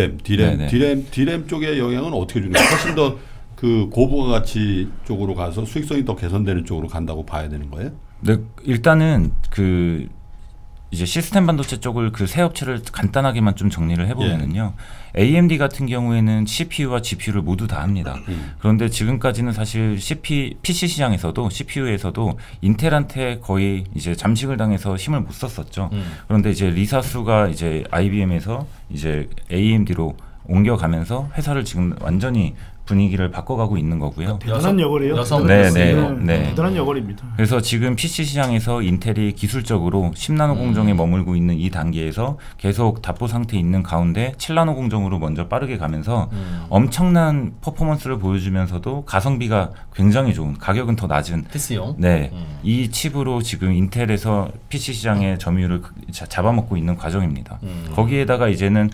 디램 쪽의 영향은 어떻게 주는 거예요? 훨씬 더 그 고부가 가치 쪽으로 가서 수익성이 더 개선되는 쪽으로 간다고 봐야 되는 거예요? 네, 일단은 그 이제 시스템 반도체 쪽을 그 세 업체를 간단하게만 좀 정리를 해보면은요. AMD 같은 경우에는 CPU와 GPU를 모두 다 합니다. 그런데 지금까지는 사실 PC 시장에서도 CPU에서도 인텔한테 거의 이제 잠식을 당해서 힘을 못 썼었죠. 그런데 이제 리사수가 이제 IBM에서 이제 AMD로 옮겨가면서 회사를 지금 완전히 분위기를 바꿔가고 있는 거고요. 대단한 역할이에요. 네. 대단한 역할입니다. 그래서 지금 PC 시장에서 인텔이 기술적으로 10나노 공정에 머물고 있는 이 단계에서 계속 답보 상태에 있는 가운데 7나노 공정으로 먼저 빠르게 가면서 엄청난 퍼포먼스를 보여주면서도 가성비가 굉장히 좋은, 가격은 더 낮은 PC용? 네, 이 칩으로 지금 인텔에서 PC 시장의 점유율을 잡아먹고 있는 과정입니다. 거기에다가 이제는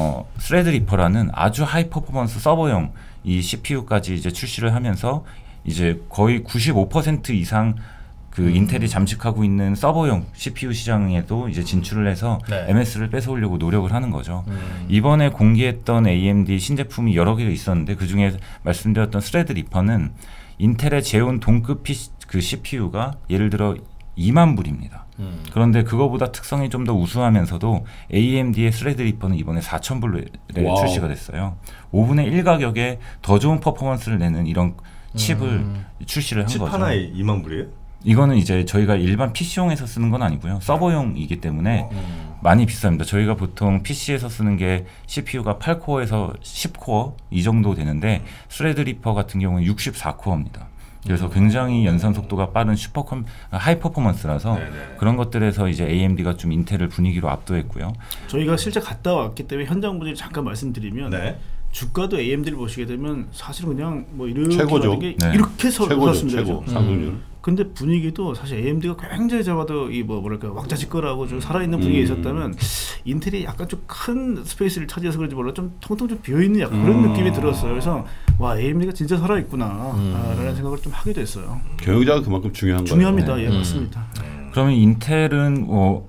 스레드리퍼라는 아주 하이 퍼포먼스 서버용 이 CPU까지 이제 출시를 하면서 이제 거의 95% 이상 그 인텔이 잠식하고 있는 서버용 CPU 시장에도 이제 진출을 해서 네. MS를 뺏어오려고 노력을 하는 거죠. 이번에 공개했던 AMD 신제품이 여러 개가 있었는데 그 중에 말씀드렸던 스레드리퍼는 인텔의 제온 동급 그 CPU가 예를 들어 2만 불입니다. 그런데 그거보다 특성이 좀 더 우수하면서도 AMD의 스레드리퍼는 이번에 4,000불에 출시가 됐어요. 5분의 1 가격에 더 좋은 퍼포먼스를 내는 이런 칩을 출시를 한 칩 거죠. 하나에 2만 불이에요? 이거는 이제 저희가 일반 PC용에서 쓰는 건 아니고요. 서버용이기 때문에 많이 비쌉니다. 저희가 보통 PC에서 쓰는 게 CPU가 8코어에서 10코어 이 정도 되는데 스레드리퍼 같은 경우는 64코어입니다. 그래서 굉장히 연산 속도가 빠른 하이 퍼포먼스라서 그런 것들에서 이제 AMD가 좀 인텔을 분위기로 압도했고요. 저희가 실제 갔다 왔기 때문에 현장 분위기 잠깐 말씀드리면 주가도 AMD를 보시게 되면 사실은 그냥 뭐 이렇게 최고죠. 게 이렇게 섰습니다. 최고 상승률. 근데 분위기도 사실 AMD가 굉장히 잡아도 이 뭐랄까 왁자지껄하고 좀 살아있는 분위기가 있었다면 인텔이 약간 좀 큰 스페이스를 차지해서 그런지 몰라 좀 텅텅 좀 비어있는 약간 그런 느낌이 들었어요. 그래서 와 AMD가 진짜 살아있구나 라는 생각을 좀 하게 됐어요. 경영자가 그만큼 중요합니다. 거예요. 예, 맞습니다. 그러면 인텔은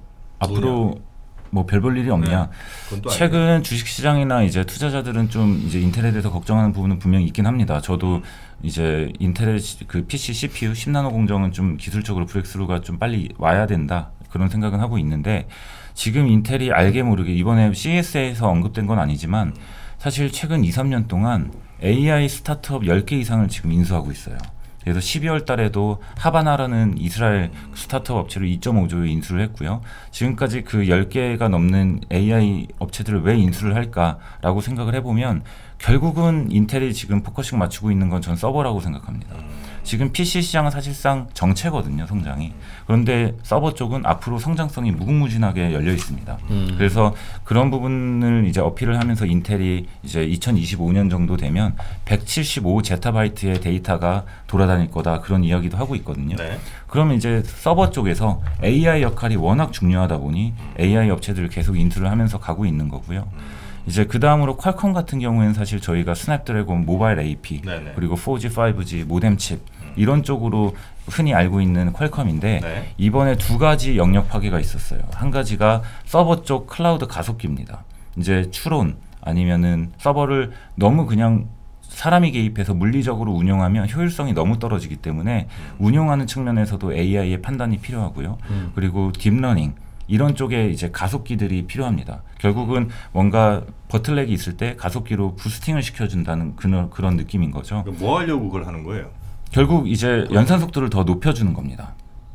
앞으로 뭐 별 볼 일이 없냐? 최근 주식시장이나 이제 투자자들은 좀 이제 인텔에 대해서 걱정하는 부분은 분명히 있긴 합니다. 저도 이제 인텔의 그 PC CPU 10나노 공정은 좀 기술적으로 브렉스루가 좀 빨리 와야 된다 그런 생각은 하고 있는데 지금 인텔이 알게 모르게 이번에 CES에서 언급된 건 아니지만 사실 최근 2-3년 동안 AI 스타트업 10개 이상을 지금 인수하고 있어요. 그래서 12월 달에도 하바나라는 이스라엘 스타트업 업체를 2.5조에 인수를 했고요. 지금까지 그 10개가 넘는 AI 업체들을 왜 인수를 할까라고 생각을 해보면 결국은 인텔이 지금 포커싱 맞추고 있는 건 전 서버라고 생각합니다. 지금 PC 시장은 사실상 정체거든요, 성장이. 그런데 서버 쪽은 앞으로 성장성이 무궁무진하게 열려 있습니다. 그래서 그런 부분을 이제 어필을 하면서 인텔이 이제 2025년 정도 되면 175 제타바이트의 데이터가 돌아다닐 거다 그런 이야기도 하고 있거든요. 그러면 이제 서버 쪽에서 AI 역할이 워낙 중요하다 보니 AI 업체들을 계속 인수를 하면서 가고 있는 거고요. 이제 그 다음으로 퀄컴 같은 경우에는 사실 저희가 스냅드래곤 모바일 AP 그리고 4G, 5G 모뎀 칩 이런 쪽으로 흔히 알고 있는 퀄컴인데 이번에 두 가지 영역 파괴가 있었어요. 한 가지가 서버 쪽 클라우드 가속기입니다. 이제 추론 아니면은 서버를 너무 그냥 사람이 개입해서 물리적으로 운영하면 효율성이 너무 떨어지기 때문에 운영하는 측면에서도 AI의 판단이 필요하고요. 그리고 딥러닝 이런 쪽에 이제 가속기들이 필요합니다. 결국은 뭔가 버틀렉이 있을 때 가속기로 부스팅을 시켜준다는 그런 느낌인 거죠. 뭐 하려고 그걸 하는 거예요? 결국 이제 연산 속도를 더 높여주는 겁니다.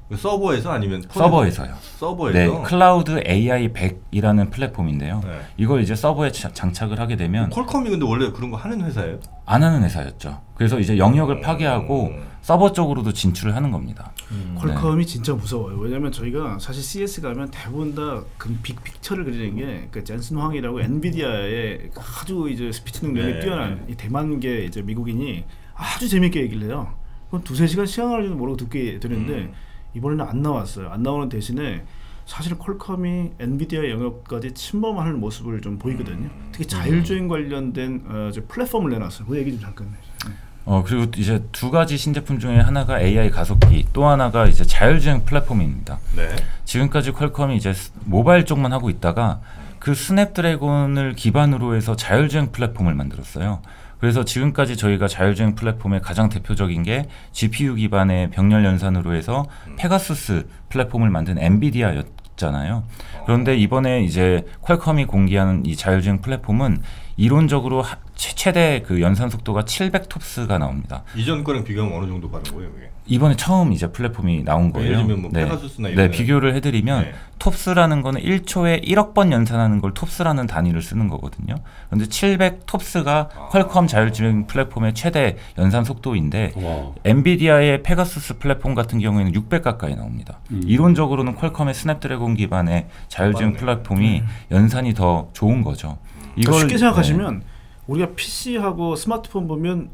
서버에서 아니면 서버에서요. 서버에서. 네, 클라우드 AI 100이라는 플랫폼인데요. 네. 이걸 이제 서버에 장착을 하게 되면 퀄컴이 근데 원래 그런 거 하는 회사예요? 안 하는 회사였죠. 그래서 이제 영역을 파괴하고 서버 쪽으로도 진출을 하는 겁니다. 퀄컴이 진짜 무서워요. 왜냐하면 저희가 사실 CS 가면 대부분 다 그 빅픽처를 그리는 게 그 젠슨 황이라고 엔비디아의 아주 이제 스피치 능력이 네. 뛰어난 이 대만계 이제 미국인이 아주 재밌게 얘기를 해요. 그럼 2-3시간 시간 걸리도 모르고 듣게 되는데 이번에는 안 나왔어요. 안 나오는 대신에 사실 퀄컴이 엔비디아 영역까지 침범하는 모습을 좀 보이거든요. 특히 자율주행 관련된 플랫폼을 내놨어요. 그 얘기 좀 잠깐 해주세요. 그리고 이제 두 가지 신제품 중에 하나가 AI 가속기, 또 하나가 이제 자율주행 플랫폼입니다. 네. 지금까지 퀄컴이 이제 모바일 쪽만 하고 있다가 그 스냅드래곤을 기반으로 해서 자율주행 플랫폼을 만들었어요. 그래서 지금까지 저희가 자율주행 플랫폼의 가장 대표적인 게 GPU 기반의 병렬 연산으로 해서 페가수스 플랫폼을 만든 엔비디아였잖아요. 그런데 이번에 이제 퀄컴이 공개한 이 자율주행 플랫폼은 이론적으로 최대 그 연산 속도가 700톱스가 나옵니다. 이전 거랑 비교하면 어느 정도 빠른 거예요, 그게? 이번에 처음 이제 플랫폼이 나온 거예요. 예를 들면 뭐 네. 페가수스나 이런. 네, 비교를 해드리면 네. 톱스라는 거는 1초에 1억 번 연산하는 걸 톱스라는 단위를 쓰는 거거든요. 그런데 700톱스가 퀄컴 자율주행 플랫폼의 최대 연산 속도인데 와. 엔비디아의 페가수스 플랫폼 같은 경우에는 600 가까이 나옵니다. 이론적으로는 퀄컴의 스냅드래곤 기반의 자율주행 맞네. 플랫폼이 연산이 더 좋은 거죠. 그러니까 쉽게 생각하시면 우리가 PC하고 스마트폰 보면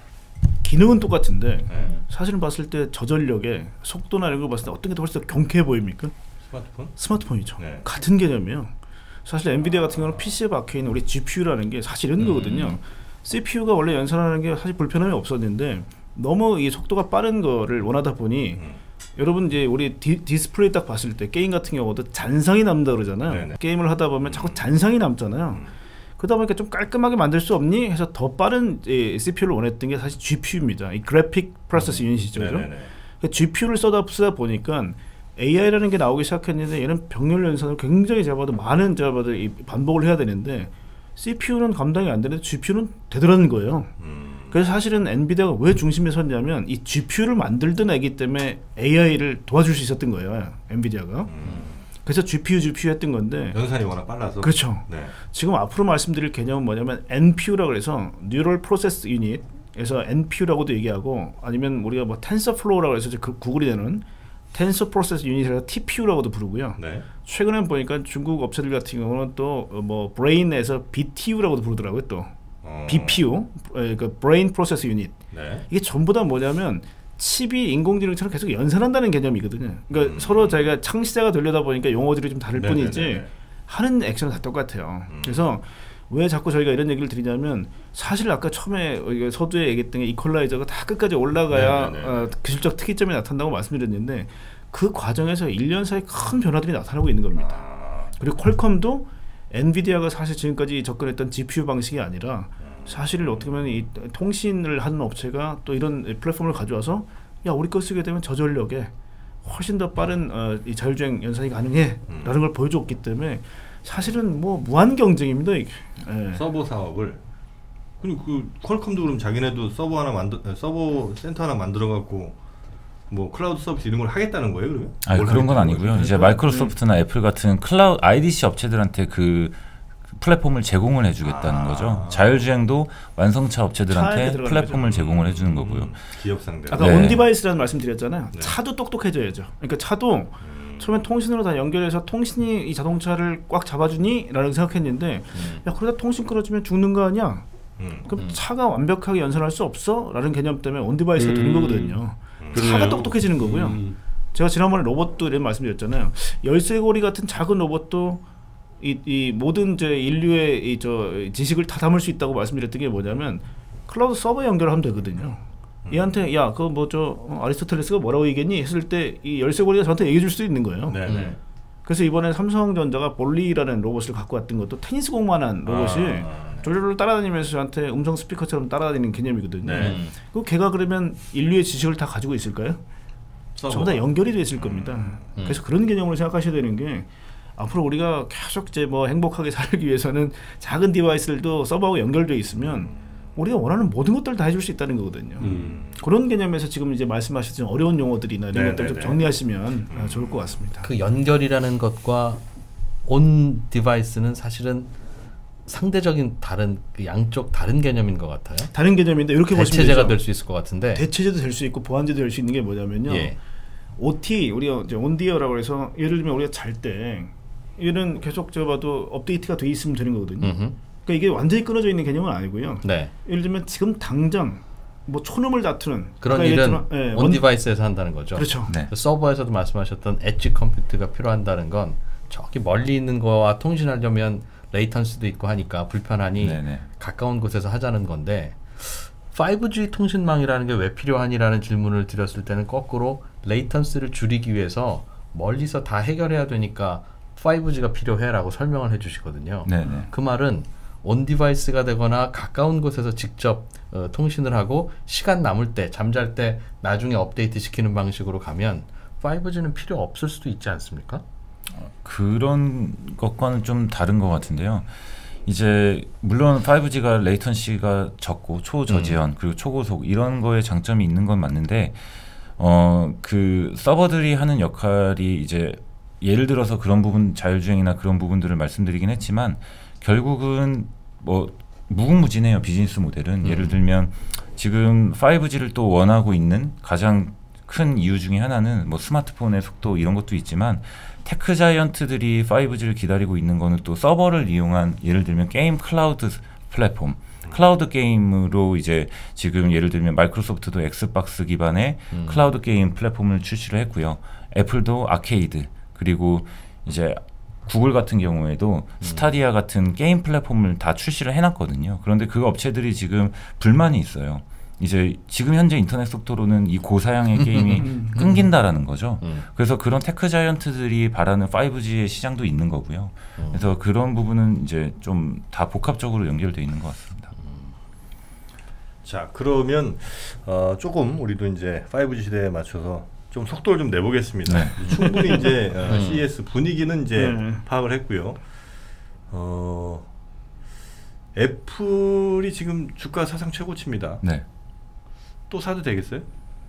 기능은 똑같은데 사실은 봤을 때 저전력에 속도나 이런 거 봤을 때 어떤 게 더 훨씬 더 경쾌해 보입니까? 스마트폰? 스마트폰이죠. 네. 같은 개념이에요. 사실 엔비디아 같은 경우는 PC에 박혀있는 우리 GPU라는 게 사실 이런 거거든요. CPU가 원래 연산하는 게 사실 불편함이 없었는데 너무 이 속도가 빠른 거를 원하다 보니 여러분 이제 우리 디스플레이 딱 봤을 때 게임 같은 경우도 잔상이 남다 그러잖아요. 네네. 게임을 하다 보면 자꾸 잔상이 남잖아요. 그러다 보니까 좀 깔끔하게 만들 수 없니? 해서 더 빠른 CPU를 원했던 게 사실 GPU입니다. 이 그래픽 프로세스 유닛이죠. 그죠? GPU를 쓰다 보니까 AI라는 게 나오기 시작했는데 얘는 병렬 연산을 굉장히 제가 봐도 이 반복을 해야 되는데 CPU는 감당이 안 되는데 GPU는 되더라는 거예요. 그래서 사실은 엔비디아가 왜 중심에 섰냐면 이 GPU를 만들던 애기 때문에 AI를 도와줄 수 있었던 거예요. 엔비디아가. 그래서 GPU 했던 건데 연산이 워낙 빨라서. 그렇죠. 네. 지금 앞으로 말씀드릴 개념은 뭐냐면 NPU라고 해서 Neural Process Unit에서 NPU라고도 얘기하고 아니면 우리가 뭐 TensorFlow라고 해서 그 구글이 되는 Tensor Process Unit에서 TPU라고도 부르고요. 네. 최근에 보니까 중국 업체들 같은 경우는 또 뭐 Brain에서 BTU라고도 부르더라고요. 또 BPU, 그 Brain Process Unit. 네. 이게 전부 다 뭐냐면 칩이 인공지능처럼 계속 연산한다는 개념이거든요. 그러니까 서로 자기가 창시자가 되려다 보니까 용어들이 좀 다를 뿐이지 하는 액션은 다 똑같아요. 그래서 왜 자꾸 저희가 이런 얘기를 드리냐면 사실 아까 처음에 서두에 얘기했던 게 이퀄라이저가 다 끝까지 올라가야 기술적 특이점이 나타난다고 말씀드렸는데 그 과정에서 1년 사이 큰 변화들이 나타나고 있는 겁니다. 그리고 퀄컴도 엔비디아가 사실 지금까지 접근했던 GPU 방식이 아니라 사실 어떻게 보면 이 통신을 하는 업체가 또 이런 플랫폼을 가져와서 야 우리 거 쓰게 되면 저전력에 훨씬 더 빠른 이 자율주행 연산이 가능해라는 걸 보여줬기 때문에 사실은 뭐 무한 경쟁입니다 이게. 예. 서버 사업을 그리고 그 퀄컴도 그럼 자기네도 서버 센터 하나 만들어 갖고 뭐 클라우드 서비스 이런 걸 하겠다는 거예요 그러면? 아니, 그런 건 아니고요. 이제 마이크로소프트나 애플 같은 클라우드 IDC 업체들한테 그 플랫폼을 제공을 해주겠다는 거죠. 자율주행도 완성차 업체들한테 플랫폼을 제공을 해주는 거고요. 기업 상대. 아까 온디바이스라는 말씀드렸잖아요. 네. 차도 똑똑해져야죠. 그러니까 차도 처음에 통신으로 다 연결해서 통신이 이 자동차를 꽉 잡아주니? 라는 생각했는데 야 그러다 통신 끊어지면 죽는 거 아니야? 그럼 차가 완벽하게 연산할 수 없어? 라는 개념 때문에 온디바이스가 되는 거거든요. 차가 똑똑해지는 거고요. 제가 지난번에 로봇도 이런 말씀드렸잖아요. 열쇠고리 같은 작은 로봇도 이 모든 인류의 지식을 다 담을 수 있다고 말씀드렸던 게 뭐냐면 클라우드 서버에 연결하면 되거든요. 얘한테 야 그거 아리스토텔레스가 뭐라고 얘기했니? 했을 때 이 열쇠고리가 저한테 얘기해 줄 수도 있는 거예요. 그래서 이번에 삼성전자가 볼리라는 로봇을 갖고 왔던 것도 테니스 공만한 로봇이 졸졸 따라다니면서 저한테 음성 스피커처럼 따라다니는 개념이거든요. 그 걔가 그러면 인류의 지식을 다 가지고 있을까요? 전부 다 연결이 돼 있을 겁니다. 그래서 그런 개념으로 생각하셔야 되는 게 앞으로 우리가 계속 행복하게 살기 위해서는 작은 디바이스들도 서버하고 연결되어 있으면 우리가 원하는 모든 것들을 다 해줄 수 있다는 거거든요. 그런 개념에서 지금 이제 말씀하셨던 어려운 용어들이나 이런 것들 좀 정리하시면 좋을 것 같습니다. 그 연결이라는 것과 온 디바이스는 사실은 상대적인 다른 그 양쪽 다른 개념인 것 같아요. 다른 개념인데 이렇게 보시면 대체제가 될 수 있을 것 같은데 대체제도 될 수 있고 보완제도 될 수 있는 게 뭐냐면요. 예. OT 우리가 이제 온디어라고 해서 예를 들면 우리가 잘 때 얘는 계속 봐도 업데이트가 돼 있으면 되는 거거든요. 그러니까 이게 완전히 끊어져 있는 개념은 아니고요. 네. 예를 들면 지금 당장 뭐 촌음을 다투는 그런 일은 온 디바이스에서 한다는 거죠. 그렇죠. 네. 서버에서도 말씀하셨던 엣지 컴퓨트가 필요한다는 건 저기 멀리 있는 거와 통신하려면 레이턴스도 있고 하니까 불편하니 네네. 가까운 곳에서 하자는 건데 5G 통신망이라는 게 왜 필요하니라는 질문을 드렸을 때는 거꾸로 레이턴스를 줄이기 위해서 멀리서 다 해결해야 되니까 5G가 필요해라고 설명을 해주시거든요. 네네. 그 말은 온 디바이스가 되거나 가까운 곳에서 직접 통신을 하고 시간 남을 때 잠잘 때 나중에 업데이트 시키는 방식으로 가면 5G는 필요 없을 수도 있지 않습니까? 그런 것과는 좀 다른 것 같은데요. 이제 물론 5G가 레이턴시가 적고 초저지연 그리고 초고속 이런 거에 장점이 있는 건 맞는데 그 서버들이 하는 역할이 이제 예를 들어서 그런 부분 자율주행이나 그런 부분들을 말씀드리긴 했지만 결국은 뭐 무궁무진해요. 비즈니스 모델은 예를 들면 지금 5G를 또 원하고 있는 가장 큰 이유 중에 하나는 뭐 스마트폰의 속도 이런 것도 있지만 테크 자이언트들이 5G를 기다리고 있는 거는 또 서버를 이용한 예를 들면 게임 클라우드 플랫폼 클라우드 게임으로 이제 지금 예를 들면 마이크로소프트도 엑스박스 기반의 클라우드 게임 플랫폼을 출시를 했고요. 애플도 아케이드 그리고 이제 구글 같은 경우에도 스타디아 같은 게임 플랫폼을 다 출시를 해놨거든요. 그런데 그 업체들이 지금 불만이 있어요. 이제 지금 현재 인터넷 속도로는 이 고사양의 게임이 끊긴다라는 거죠. 그래서 그런 테크 자이언트들이 바라는 5G의 시장도 있는 거고요. 그래서 그런 부분은 이제 좀 다 복합적으로 연결되어 있는 것 같습니다. 자, 그러면 조금 우리도 이제 5G 시대에 맞춰서 좀 속도를 좀 내보겠습니다. 네. 충분히 이제 CES 분위기는 이제 파악을 했고요. 애플이 지금 주가 사상 최고치입니다. 네. 또 사도 되겠어요?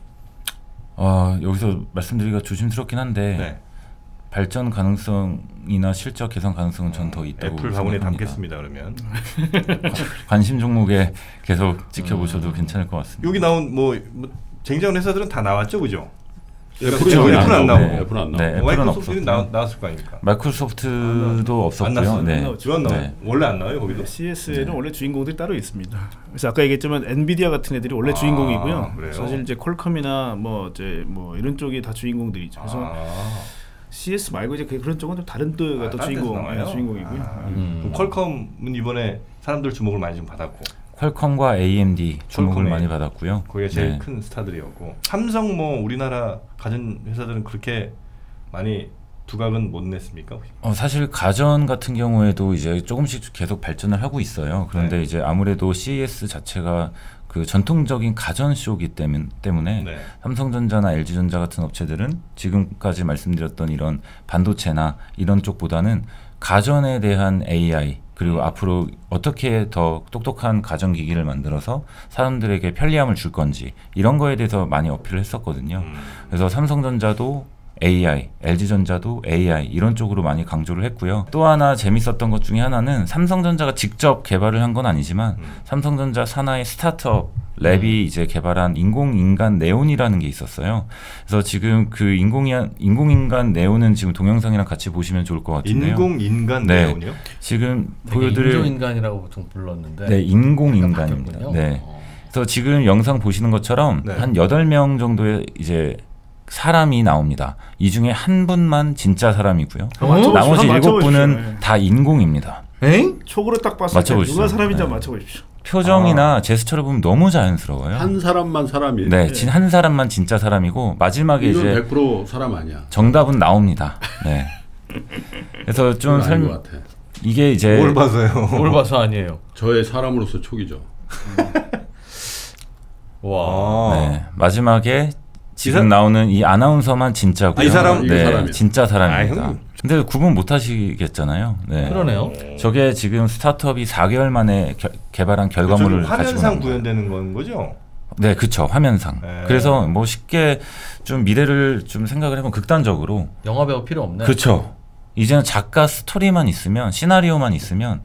여기서 말씀드리기가 조심스럽긴 한데 네. 발전 가능성이나 실적 개선 가능성은 전 더 있다고 애플 바구니에 생각합니다. 담겠습니다. 그러면 관심 종목에 계속 지켜보셔도 괜찮을 것 같습니다. 여기 나온 뭐 쟁자원 회사들은 다 나왔죠, 그죠? 애플은 애플은 안 나오고. 애플은 안 나오고. 네, 애플은 마이크로소프트는 없었고요. 나왔을 거 아닙니까? 마이크로소프트도 안 없었고요. 나왔어요? 네. 지원 나와요? 네. 원래 안 나와요, 거기도? CES에는 원래 주인공들이 따로 있습니다. 그래서 아까 얘기했지만 엔비디아 같은 애들이 원래 주인공이고요. 그래요? 사실 이제 퀄컴이나 뭐 이런 쪽이 다 주인공들이죠. 그래서 CS 말고 이제 그런 쪽은 좀 다른 데가 또 주인공이고요. 그럼 퀄컴은 이번에 사람들 주목을 많이 좀 받았고. 퀄컴과 AMD 주목을 퀄컴에. 많이 받았고요. 거기가 제일 네. 큰 스타들이었고 삼성 뭐 우리나라 가전 회사들은 그렇게 많이 두각은 못 냈습니까? 사실 가전 같은 경우에도 이제 조금씩 계속 발전을 하고 있어요. 그런데 네. 이제 아무래도 CES 자체가 그 전통적인 가전 쇼기 때문에 네. 삼성전자나 LG전자 같은 업체들은 지금까지 말씀드렸던 이런 반도체나 이런 쪽보다는 가전에 대한 AI 그리고 앞으로 어떻게 더 똑똑한 가전기기를 만들어서 사람들에게 편리함을 줄 건지 이런 거에 대해서 많이 어필을 했었거든요. 그래서 삼성전자도 AI, LG전자도 AI 이런 쪽으로 많이 강조를 했고요. 또 하나 재밌었던 것 중에 하나는 삼성전자가 직접 개발을 한 건 아니지만 삼성전자 산하의 스타트업 랩이 이제 개발한 인공인간 네온이라는 게 있었어요. 그래서 지금 그 인공인간 네온은 지금 동영상이랑 같이 보시면 좋을 것 같은데요. 인공인간 네. 네온이요? 지금 보여드릴 인조인간이라고 보통 불렀는데 네, 인공인간입니다. 바뀌었군요. 네. 그래서 지금 영상 보시는 것처럼 네. 한 8명 정도의 이제 사람이 나옵니다. 이 중에 한 분만 진짜 사람이고요. 나머지 7분은 다 인공입니다. 엥? 촉으로 딱 봤을 때 맞춰보시죠. 누가 사람인지 네. 맞춰보십시오. 표정이나 제스처를 보면 너무 자연스러워요. 한 사람만 사람이. 네, 한 사람만 진짜 사람이고 마지막에 이건 이제 100% 사람 아니야. 정답은 나옵니다. 네. 그래서 좀 그건 아닌 것 같아. 이게 이제 뭘 봐서요? 뭘 봐서 아니에요. 저의 사람으로서 촉이죠. 와. 네, 마지막에 지금 나오는 이 아나운서만 진짜고요. 이 사람? 네, 이거 사람이야. 진짜 사람입니다. 형 근데 구분 못 하시겠잖아요. 네. 그러네요. 저게 지금 스타트업이 4개월 만에 개발한 결과물을 가지고 화면상 구현되는 건 거죠? 네, 그렇죠. 화면상. 네. 그래서 뭐 쉽게 좀 미래를 좀 생각을 해보면 극단적으로 영화 배우 필요 없네. 그렇죠. 이제는 작가 스토리만 있으면 시나리오만 있으면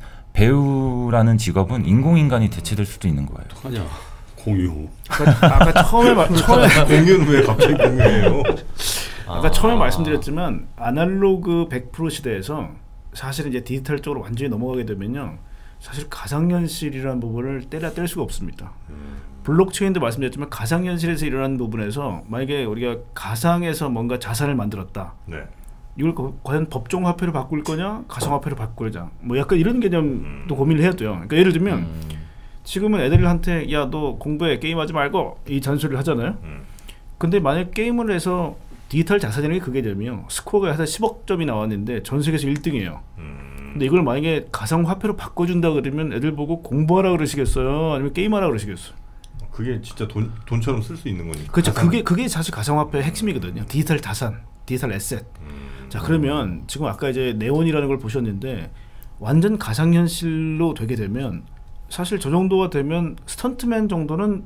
배우라는 직업은 인공인간이 대체될 수도 있는 거예요. 어떡하냐. 공유. 아까 처음에 공유는 왜 갑자기 공유해요? 아까 처음에 말씀드렸지만 아날로그 100% 시대에서 사실 이제 디지털 쪽으로 완전히 넘어가게 되면요, 사실 가상현실이라는 부분을 뗄 수가 없습니다. 블록체인도 말씀드렸지만 가상현실에서 일어나는 부분에서 만약에 우리가 가상에서 뭔가 자산을 만들었다. 네. 이걸 과연 법정 화폐로 바꿀 거냐, 가상 화폐로 바꾸자. 뭐 약간 이런 개념도 고민을 해야 돼요. 그러니까 예를 들면 지금은 애들한테 야 너 공부해 게임하지 말고 이 잔소리를 하잖아요. 근데 만약 게임을 해서 디지털 자산이라는 게 그게 되면 스코어가 한 10억 점이 나왔는데 전 세계에서 1등이에요. 근데 이걸 만약에 가상 화폐로 바꿔준다 그러면 애들 보고 공부하라 그러시겠어요? 아니면 게임하라 그러시겠어요? 그게 진짜 돈처럼 쓸 수 있는 거니까. 그렇죠. 그게 사실 가상 화폐의 핵심이거든요. 디지털 자산, 디지털 에셋. 자, 그러면 지금 아까 이제 네온이라는 걸 보셨는데 완전 가상현실로 되게 되면 사실 저 정도가 되면 스턴트맨 정도는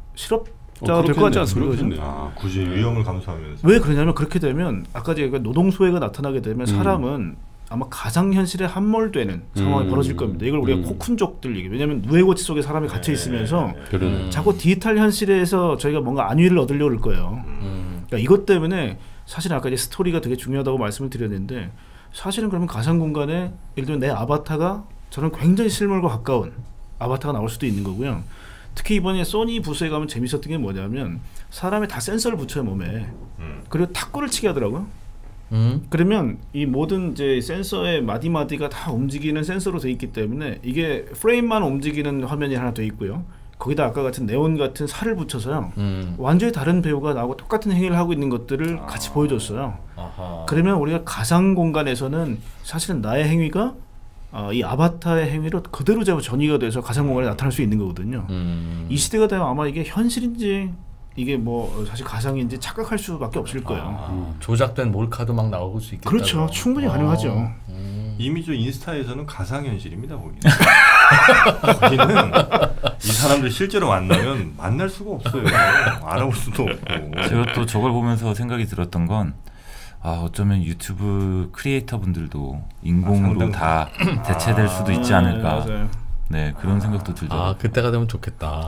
실업자가 될 것 같지 않습니까? 아, 굳이 위험을 감수하면서. 왜 그러냐면 그렇게 되면 아까 제가 노동소외가 나타나게 되면 사람은 아마 가상현실에 함몰되는 상황이 벌어질 겁니다. 이걸 우리가 코쿤족들 얘기. 왜냐하면 누에고치 속에 사람이 갇혀 있으면서 자꾸 디지털 현실에서 저희가 뭔가 안위를 얻으려고 할 거예요. 그러니까 이것 때문에 사실은 아까 이제 스토리가 되게 중요하다고 말씀을 드렸는데 사실은 그러면 가상 공간에 예를 들면 내 아바타가 저는 굉장히 실물과 가까운 아바타가 나올 수도 있는 거고요. 특히 이번에 소니 부스에 가면 재밌었던 게 뭐냐면 사람이 다 센서를 붙여요 몸에. 그리고 탁구를 치게 하더라고요. 그러면 이 모든 이제 센서의 마디마디가 다 움직이는 센서로 돼 있기 때문에 이게 프레임만 움직이는 화면이 하나 돼 있고요. 거기다 아까 같은 네온 같은 살을 붙여서요. 완전히 다른 배우가 나하고 똑같은 행위를 하고 있는 것들을 같이 보여줬어요. 그러면 우리가 가상 공간에서는 사실은 나의 행위가 이 아바타의 행위로 그대로 전이가 돼서 가상 공간에 나타날 수 있는 거거든요. 이 시대가 되면 아마 이게 현실인지 이게 뭐 사실 가상인지 착각할 수밖에 없을 거예요. 조작된 몰카도 막 나올 수 있겠다. 그렇죠. 충분히 가능하죠. 이미 저 인스타에서는 가상현실입니다. 거기는 이 사람들 실제로 만나면 만날 수가 없어요. 알아볼 수도 없고. 제가 또 저걸 보면서 생각이 들었던 건 어쩌면 유튜브 크리에이터 분들도 인공으로 다 대체될 수도 있지 않을까. 네, 그런 생각도 들더라고요. 그때가 되면 좋겠다.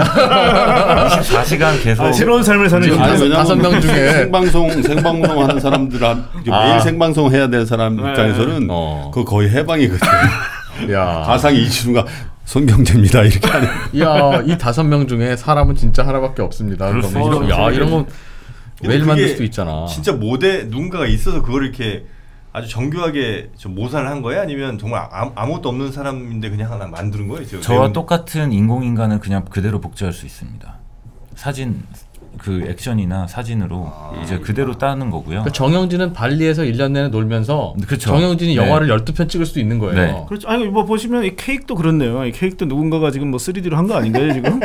24시간 계속 새로운 삶을 사는 거죠. 5명 중에 생방송 하는 사람들 매일 생방송 해야 될 사람 입장에서는 그거 거의 해방이거든요. 야, 가상 이치수가 손경제입니다 이렇게 하는. 야, 이 5명 중에 사람은 진짜 하나밖에 없습니다. 이런 건 매일 만들 수도 있잖아. 진짜 누군가가 있어서 그걸 이렇게 아주 정교하게 좀 모사를 한 거야? 아니면 정말 아무것도 없는 사람인데 그냥 하나 만드는 거예요? 저와 똑같은 인공인간은 그냥 그대로 복제할 수 있습니다. 사진 그 액션이나 사진으로 이제 그대로 따는 거고요. 그러니까 정영진은 발리에서 1년 내내 놀면서 그쵸. 정영진이 영화를 12편 찍을 수도 있는 거예요. 네. 그렇죠. 아니 뭐 보시면 이 케이크도 그렇네요. 이 케이크도 누군가가 지금 뭐 3D로 한 거 아닌가요, 지금?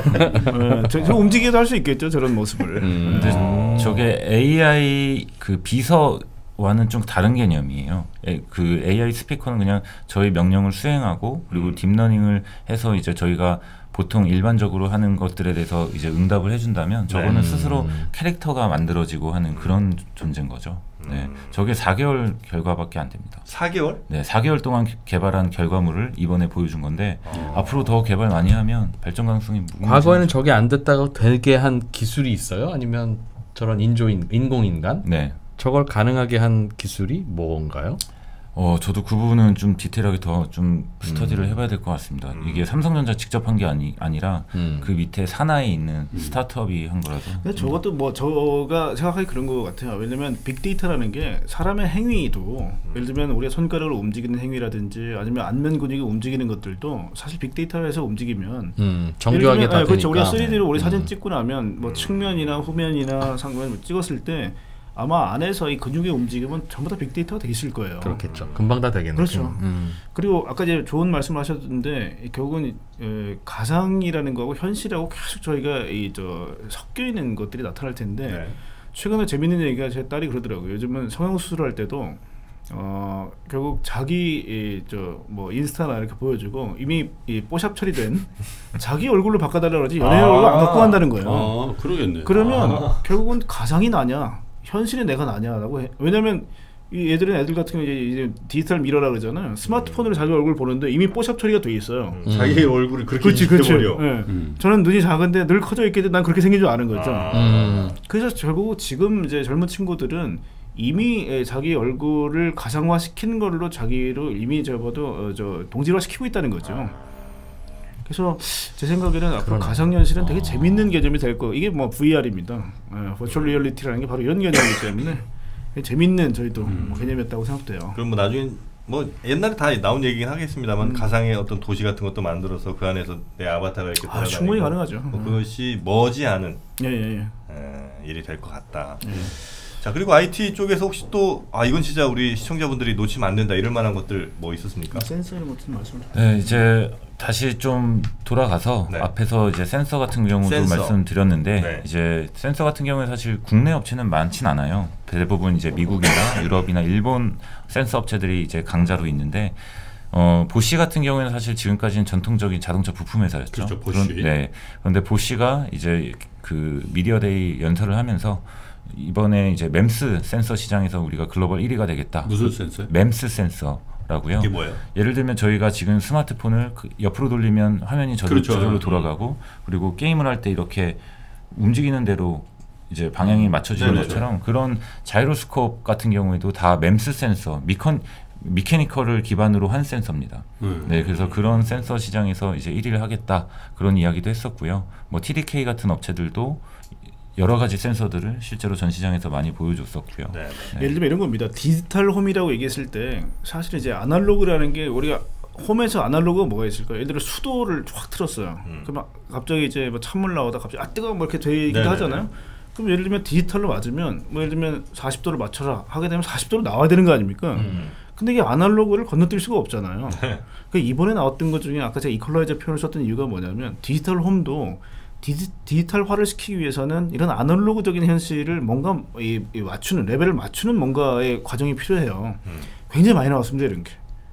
저 움직이기도 할 수 있겠죠, 저런 모습을. 근데 저게 AI 그 비서와는 좀 다른 개념이에요. 그 AI 스피커는 그냥 저희 명령을 수행하고 그리고 딥러닝을 해서 이제 저희가 보통 일반적으로 하는 것들에 대해서 이제 응답을 해준다면 저거는 스스로 캐릭터가 만들어지고 하는 그런 존재인 거죠. 네, 저게 4개월 결과밖에 안 됩니다. 4개월? 네, 4개월 동안 개발한 결과물을 이번에 보여준 건데 앞으로 더 개발 많이 하면 발전 가능성이 무궁무진하죠. 과거에는 저게 안 됐다고 되게 한 기술이 있어요? 아니면 저런 인공인간? 네. 저걸 가능하게 한 기술이 뭔가요? 저도 그 부분은 좀 디테일하게 더 좀 스터디를 해봐야 될 것 같습니다. 이게 삼성전자 직접 한 게 아니라 그 밑에 산하에 있는 스타트업이 한 거라서. 근데 저것도 뭐 저가 생각하기 그런 것 같아요. 왜냐면 빅데이터라는 게 사람의 행위도 예를 들면 우리가 손가락을 움직이는 행위라든지 아니면 안면 근육이 움직이는 것들도 사실 빅데이터에서 움직이면 정교하게 다 되니까. 그렇죠. 우리가 3D로 우리 사진 찍고 나면 뭐 측면이나 후면이나 상면 찍었을 때 아마 안에서 이 근육의 움직임은 전부 다 빅데이터가 돼 있을 거예요. 그렇겠죠. 금방 다 되겠네요. 그렇죠. 그리고 아까 이제 좋은 말씀을 하셨는데 결국은 가상이라는 거하고 현실하고 계속 저희가 섞여 있는 것들이 나타날 텐데 최근에 재밌는 얘기가 제 딸이 그러더라고요. 요즘은 성형수술을 할 때도 결국 자기 뭐 인스타나 이렇게 보여주고 이미 뽀샵 처리된 자기 얼굴로 바꿔달라고 그러지 연예인 얼굴 안 갖고 간다는 거예요. 그러겠네. 그러면 결국은 가상이 나냐 현실의 내가 나냐라고 해. 왜냐면 이 애들 같은 경우 이제 디지털 미러라 그러잖아요. 스마트폰으로 자기 얼굴 보는데 이미 뽀샵 처리가 돼 있어요. 자기 얼굴을 그렇게 인식해버려. 네. 저는 눈이 작은데 늘 커져 있기 때문에 난 그렇게 생긴 줄 아는 거죠. 그래서 결국 지금 이제 젊은 친구들은 이미 자기 얼굴을 가상화 시키는 걸로 자기로 이미 적어도 동질화 시키고 있다는 거죠. 그래서 제 생각에는 앞으로 가상현실은 되게 재밌는 개념이 될 거. 이게 뭐 VR입니다. 버추얼 리얼리티라는 게 바로 이런 개념이기 때문에 재밌는 저희도 개념이었다고 생각돼요. 그럼 뭐 나중에 뭐 옛날에 다 나온 얘기긴 하겠습니다만 가상의 어떤 도시 같은 것도 만들어서 그 안에서 내 아바타가 이렇게 돌아다니고 충분히 가능하죠. 뭐 그것이 머지않은 일이 될 것 같다. 자 그리고 IT 쪽에서 혹시 또 이건 진짜 우리 시청자분들이 놓치면 안 된다 이럴 만한 것들 뭐 있었습니까? 센서 이런 것들 말씀. 네, 이제 다시 좀 돌아가서 앞에서 이제 센서 같은 경우도 말씀드렸는데 이제 센서 같은 경우에 사실 국내 업체는 많진 않아요. 대부분 이제 미국이나 유럽이나 일본 센서 업체들이 이제 강자로 있는데 보쉬 같은 경우에는 사실 지금까지는 전통적인 자동차 부품 회사였죠. 그렇죠, 보쉬. 그런데 보쉬가 이제 그 미디어데이 연설을 하면서 이번에 이제 맴스 센서 시장에서 우리가 글로벌 1위가 되겠다. 무슨 센서요? 맴스 센서라고요. 이게 뭐예요? 예를 들면 저희가 지금 스마트폰을 옆으로 돌리면 화면이 저절로 돌아가고 그리고 게임을 할 때 이렇게 움직이는 대로 이제 방향이 맞춰지는 것처럼 그런 자이로스코프 같은 경우에도 다 맴스 센서, 미케니컬을 기반으로 한 센서입니다. 네, 그래서 그런 센서 시장에서 이제 1위를 하겠다 그런 이야기도 했었고요. 뭐 TDK 같은 업체들도 여러 가지 센서들을 실제로 전 시장에서 많이 보여줬었고요. 예를 들면 이런 겁니다. 디지털 홈이라고 얘기했을 때 사실 이제 아날로그라는 게 우리가 홈에서 아날로그가 뭐가 있을까요? 예를 들어 수도를 확 틀었어요. 그럼 갑자기 이제 뭐 찬물 나오다 갑자기 뜨거워 뭐 이렇게 되기도 하잖아요. 그럼 예를 들면 디지털로 맞으면 뭐 예를 들면 40도를 맞춰라 하게 되면 40도로 나와야 되는 거 아닙니까? 근데 이게 아날로그를 건너뛸 수가 없잖아요. 그러니까 이번에 나왔던 것 중에 아까 제가 이퀄라이저 표현을 썼던 이유가 뭐냐면 디지털 홈도 디지털화를 시키기 위해서는 이런 아날로그적인 현실을 뭔가 맞추는 레벨을 맞추는 뭔가의 과정이 필요해요. 굉장히 많이 나왔습니다 이런 게.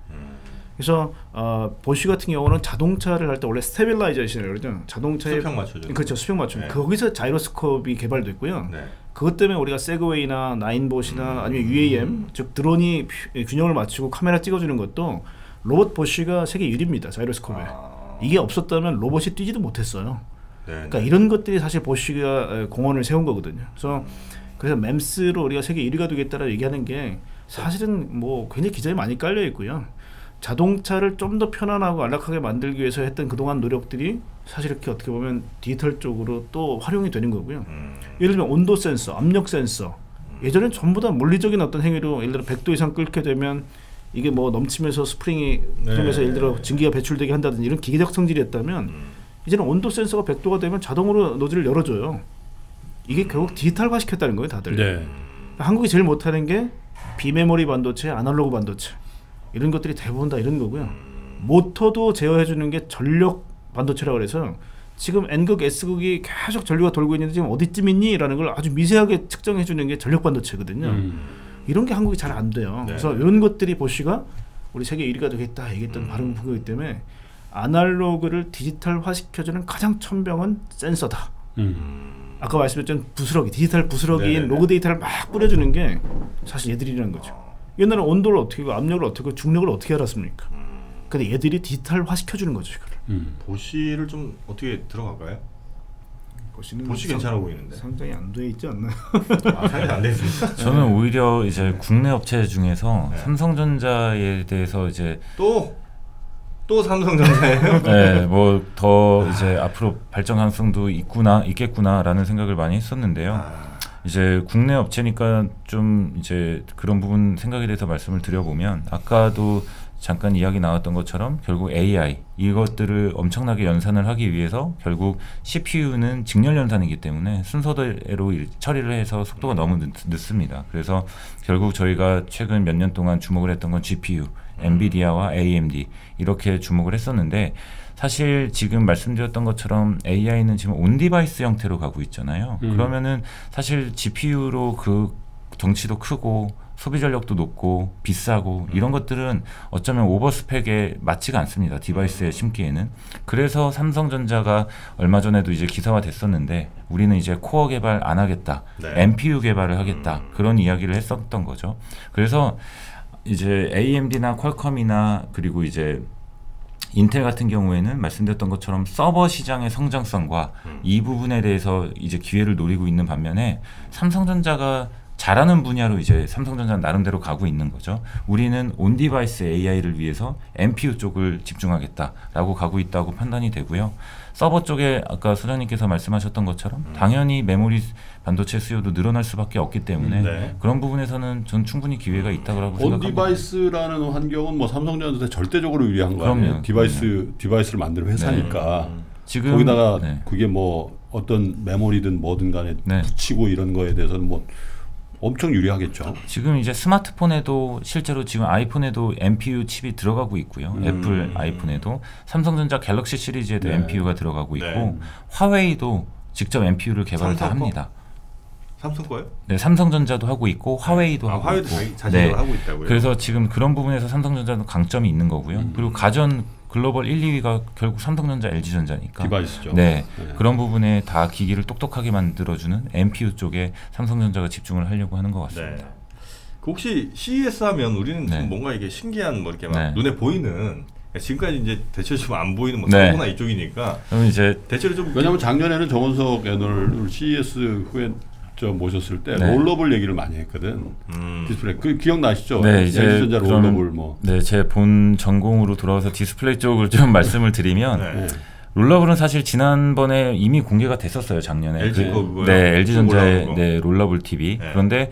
그래서 보쉬 같은 경우는 자동차를 할 때 원래 스테빌라이제이션이라고 그러죠. 자동차의 수평 맞춰줘. 그렇죠, 수평 맞춤. 거기서 자이로스코프이 개발됐고요. 그것 때문에 우리가 세그웨이나 나인봇이나 아니면 UAM 즉 드론이 균형을 맞추고 카메라 찍어주는 것도 로봇 보쉬가 세계 1위입니다. 자이로스코프에. 이게 없었다면 로봇이 뛰지도 못했어요. 그러니까 이런 것들이 사실 보쉬가 공헌을 세운 거거든요. 그래서 맴스로 우리가 세계 1위가 되겠다라고 얘기하는 게 사실은 뭐 굉장히 기자에 많이 깔려 있고요. 자동차를 좀 더 편안하고 안락하게 만들기 위해서 했던 그동안 노력들이 사실 이렇게 어떻게 보면 디지털 쪽으로 또 활용이 되는 거고요. 예를 들면 온도 센서, 압력 센서. 예전엔 전부 다 물리적인 어떤 행위로 예를 들어 100도 이상 끓게 되면 이게 뭐 넘치면서 스프링이 통해서 예를 들어 증기가 배출되게 한다든지 이런 기계적 성질이었다면 이제는 온도 센서가 100도가 되면 자동으로 노즐을 열어줘요. 이게 결국 디지털화 시켰다는 거예요, 다들. 한국이 제일 못하는 게 비메모리 반도체, 아날로그 반도체 이런 것들이 대부분 다 이런 거고요. 모터도 제어해주는 게 전력 반도체라고 그래서 지금 N극, S극이 계속 전류가 돌고 있는데 지금 어디쯤 있니? 라는 걸 아주 미세하게 측정해주는 게 전력 반도체거든요. 이런 게 한국이 잘 안 돼요. 그래서 이런 것들이 보쉬가 우리 세계 1위가 되겠다 얘기했던 바른 부분이기 때문에 아날로그를 디지털화 시켜주는 가장 천병은 센서다. 아까 말씀드렸던 부스러기, 디지털 부스러기인 로그 데이터를 막 뿌려주는 게 사실 얘들이라는 거죠. 옛날에 온도를 어떻게 하고 압력을 어떻게 하고 중력을 어떻게 알았습니까? 근데 얘들이 디지털화 시켜주는 거죠. 보쉬를 좀 어떻게 들어갈까요? 보쉬 괜찮아 보이는데 상장이 안 돼 있지 않나요? 상장이 안 돼 있습니다. 저는 오히려 이제 국내 업체 중에서 삼성전자에 대해서 이제 또 삼성전자예요? 네, 뭐 더 이제 앞으로 발전 가능성도 있겠구나라는 생각을 많이 했었는데요. 이제 국내 업체니까 좀 이제 그런 부분 생각에 대해서 말씀을 드려보면 아까도 잠깐 이야기 나왔던 것처럼 결국 AI 이것들을 엄청나게 연산을 하기 위해서 결국 CPU는 직렬 연산이기 때문에 순서대로 처리를 해서 속도가 너무 늦습니다. 그래서 결국 저희가 최근 몇 년 동안 주목을 했던 건 GPU, 엔비디아와 AMD 이렇게 주목을 했었는데 사실 지금 말씀드렸던 것처럼 AI는 지금 온디바이스 형태로 가고 있잖아요. 그러면은 사실 GPU로 그 덩치도 크고 소비 전력도 높고 비싸고 이런 것들은 어쩌면 오버스펙에 맞지가 않습니다. 디바이스에 심기에는. 그래서 삼성전자가 얼마 전에도 이제 기사화 됐었는데 우리는 이제 코어 개발 안 하겠다. 네. NPU 개발을 하겠다. 그런 이야기를 했었던 거죠. 그래서 이제 AMD나 퀄컴이나 그리고 이제 인텔 같은 경우에는 말씀드렸던 것처럼 서버 시장의 성장성과 이 부분에 대해서 이제 기회를 노리고 있는 반면에 삼성전자가 잘하는 분야로 이제 삼성전자는 나름대로 가고 있는 거죠. 우리는 온 디바이스 AI를 위해서 NPU 쪽을 집중하겠다라고 가고 있다고 판단이 되고요. 서버 쪽에 아까 소장님께서 말씀하셨던 것처럼 당연히 메모리 반도체 수요도 늘어날 수밖에 없기 때문에 네. 그런 부분에서는 전 충분히 기회가 있다고 온 생각합니다. 디바이스라는 환경은 뭐 삼성전자한테 절대적으로 유리한 거 아니에요? 디바이스를 만드는 회사니까. 지금 거기다가 그게 뭐 어떤 메모리든 뭐든 간에 붙이고 이런 거에 대해서는 뭐 엄청 유리하겠죠. 지금 이제 스마트폰에도 실제로 지금 아이폰에도 NPU 칩이 들어가고 있고요. 애플 아이폰에도 삼성전자 갤럭시 시리즈에도 NPU가 들어가고 있고 화웨이도 직접 NPU를 개발을 다 합니다. 삼성 거요? 네, 삼성전자도 하고 있고 화웨이도 하고 화웨이도 있고. 자체적으로 하고 있다고요. 그래서 지금 그런 부분에서 삼성전자도 강점이 있는 거고요. 그리고 가전 글로벌 1, 2위가 결국 삼성전자, LG전자니까. 디바이스죠. 네, 그런 부분에 다 기기를 똑똑하게 만들어주는 NPU 쪽에 삼성전자가 집중을 하려고 하는 것 같습니다. 네. 그 혹시 CES 하면 우리는 좀 뭔가 이게 신기한 뭐 이렇게 막 눈에 보이는 지금까지 이제 대체로 좀 안 보이는 뭐 서구나 이쪽이니까. 그럼 이제 대체로 좀 왜냐하면 작년에는 정원석 애널 CES 후에 모셨을 때 롤러블 얘기를 많이 했거든. 디스플레이 그 기억나시죠? 네, 이제 LG전자 롤러블 뭐. 네, 제 본 전공으로 돌아와서 디스플레이 쪽을 좀 말씀을 드리면 롤러블은 사실 지난번에 이미 공개가 됐었어요. 작년에. LG전자의 롤러블 TV. 그런데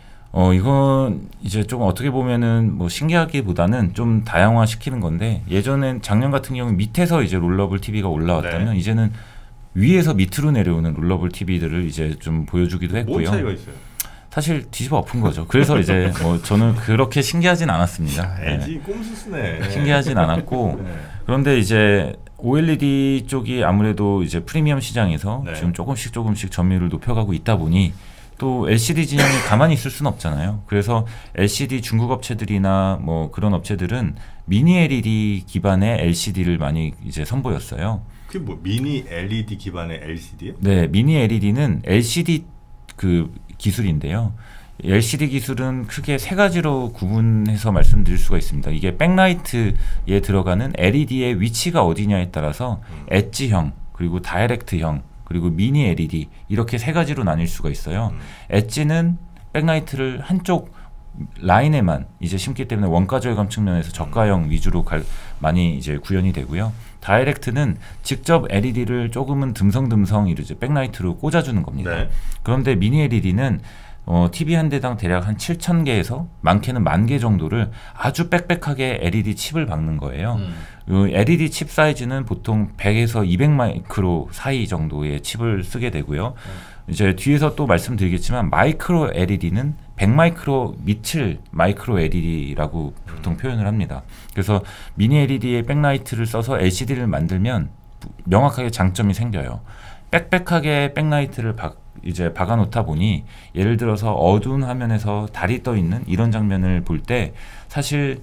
이건 이제 좀 어떻게 보면은 뭐 신기하기보다는 좀 다양화 시키는 건데 예전엔 작년 같은 경우 밑에서 이제 롤러블 TV가 올라왔다면 이제는 위에서 밑으로 내려오는 롤러블 TV들을 이제 좀 보여주기도 했고요. 뭔 차이가 있어요? 사실 뒤집어 엎은 거죠. 그래서 이제 뭐 저는 그렇게 신기하진 않았습니다. LG 꼼수스네. 신기하진 않았고 그런데 이제 OLED 쪽이 아무래도 이제 프리미엄 시장에서 지금 조금씩 점유율을 높여가고 있다 보니 또 LCD 진영이 가만히 있을 수는 없잖아요. 그래서 LCD 중국 업체들이나 뭐 그런 업체들은 미니 LED 기반의 LCD를 많이 이제 선보였어요. 그게 뭐 미니 LED 기반의 LCD요? 네, 미니 LED는 LCD 그 기술인데요. LCD 기술은 크게 세 가지로 구분해서 말씀드릴 수가 있습니다. 이게 백라이트에 들어가는 LED의 위치가 어디냐에 따라서 엣지형, 그리고 다이렉트형, 그리고 미니 LED 이렇게 세 가지로 나뉠 수가 있어요. 엣지는 백라이트를 한쪽 라인에만 이제 심기 때문에 원가 절감 측면에서 저가형 위주로 많이 이제 구현이 되고요. 다이렉트는 직접 LED를 조금은 듬성듬성 이제 백라이트로 꽂아주는 겁니다. 그런데 미니 LED는 TV 한 대당 대략 한 7,000개에서 많게는 10,000개 정도를 아주 빽빽하게 LED 칩을 박는 거예요. LED 칩 사이즈는 보통 100에서 200 마이크로 사이 정도의 칩을 쓰게 되고요. 이제 뒤에서 또 말씀드리겠지만 마이크로 LED는 100 마이크로 밑을 마이크로 LED라고 보통 표현을 합니다. 그래서 미니 LED의 백라이트를 써서 LCD를 만들면 명확하게 장점이 생겨요. 빽빽하게 백라이트를 이제 박아놓다 보니 예를 들어서 어두운 화면에서 달이 떠 있는 이런 장면을 볼 때 사실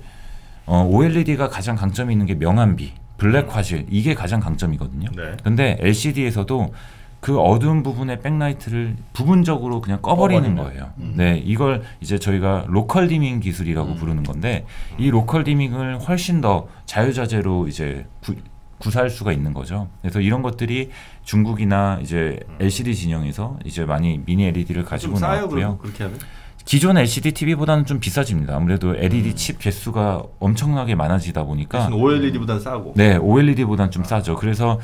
OLED가 가장 강점이 있는 게 명암비, 블랙 화질 이게 가장 강점이거든요. 근데 LCD에서도 그 어두운 부분의 백라이트를 부분적으로 그냥 꺼버리는 거예요. 네, 이걸 이제 저희가 로컬 디밍 기술이라고 부르는 건데 이 로컬 디밍을 훨씬 더 자유자재로 이제 구사할 수가 있는 거죠. 그래서 이런 것들이 중국이나 이제 LCD 진영에서 이제 많이 미니 LED를 가지고 나왔고요. 그렇게 하면? 기존 LCD TV보다는 좀 비싸집니다. 아무래도 LED 칩 개수가 엄청나게 많아지다 보니까 OLED보다는 싸고. 네, OLED보다는 좀 싸죠. 그래서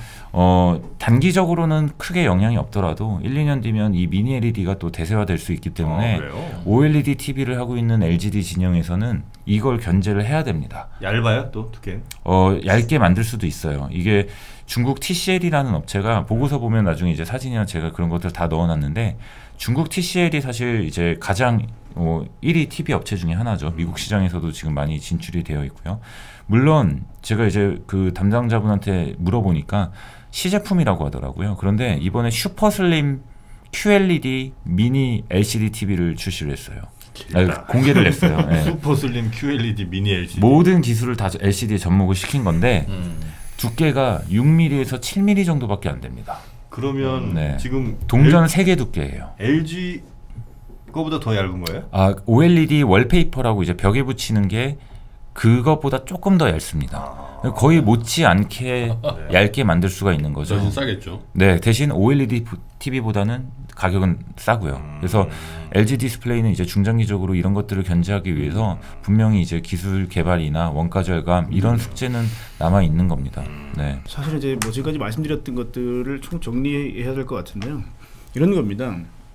단기적으로는 크게 영향이 없더라도 1, 2년 뒤면 이 미니 LED가 또 대세화될 수 있기 때문에 OLED TV를 하고 있는 LGD 진영에서는 이걸 견제를 해야 됩니다. 얇아요? 또 두께? 얇게 만들 수도 있어요. 이게 중국 TCL이라는 업체가 보고서 보면 나중에 이제 사진이나 제가 그런 것들 다 넣어놨는데 중국 TCL이 사실 이제 가장 1위 TV 업체 중에 하나죠. 미국 시장에서도 지금 많이 진출이 되어 있고요. 물론 제가 이제 그 담당자분한테 물어보니까 시제품이라고 하더라고요. 그런데 이번에 슈퍼슬림 QLED 미니 LCD TV를 출시를 했어요. 공개를 했어요. 네. 슈퍼 슬림 QLED 미니 LCD. 모든 기술을 다 LCD에 접목을 시킨 건데 두께가 6mm에서 7mm 정도밖에 안 됩니다. 그러면 네. 지금 동전 3개 두께예요. LG 거보다 더 얇은 거예요? 아, OLED 월페이퍼라고 이제 벽에 붙이는 게 그것보다 조금 더 얇습니다. 거의 못지 않게 얇게 만들 수가 있는 거죠. 훨씬 싸겠죠. 네, 대신 OLED TV보다는 가격은 싸고요. 그래서 LG 디스플레이는 이제 중장기적으로 이런 것들을 견제하기 위해서 분명히 이제 기술 개발이나 원가 절감 이런 숙제는 남아 있는 겁니다. 네. 사실 이제 뭐 지금까지 말씀드렸던 것들을 총 정리해야 될 것 같은데요. 이런 겁니다.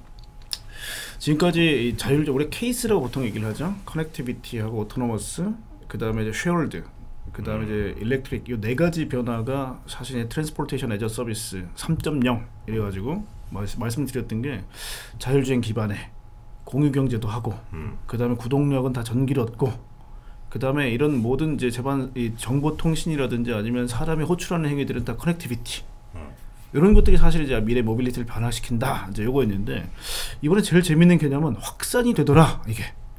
지금까지 자율적 우리 케이스라고 보통 얘기를 하죠. 커넥티비티하고 오토노머스, 그 다음에 이제 쉐어드, 그 다음에 이제 일렉트릭, 이 네 가지 변화가 사실 트랜스포테이션 애저 서비스 3.0 이래가지고 말씀드렸던 게 자율주행 기반에 공유 경제도 하고, 그 다음에 구동력은 다 전기를 얻고, 그 다음에 이런 모든 이제 이 정보통신이라든지 아니면 사람이 호출하는 행위들은 다 커넥티비티. 이런 것들이 사실 이제 미래 모빌리티를 변화시킨다. 이제 요거였는데 이번에 제일 재밌는 개념은 확산이 되더라. 이게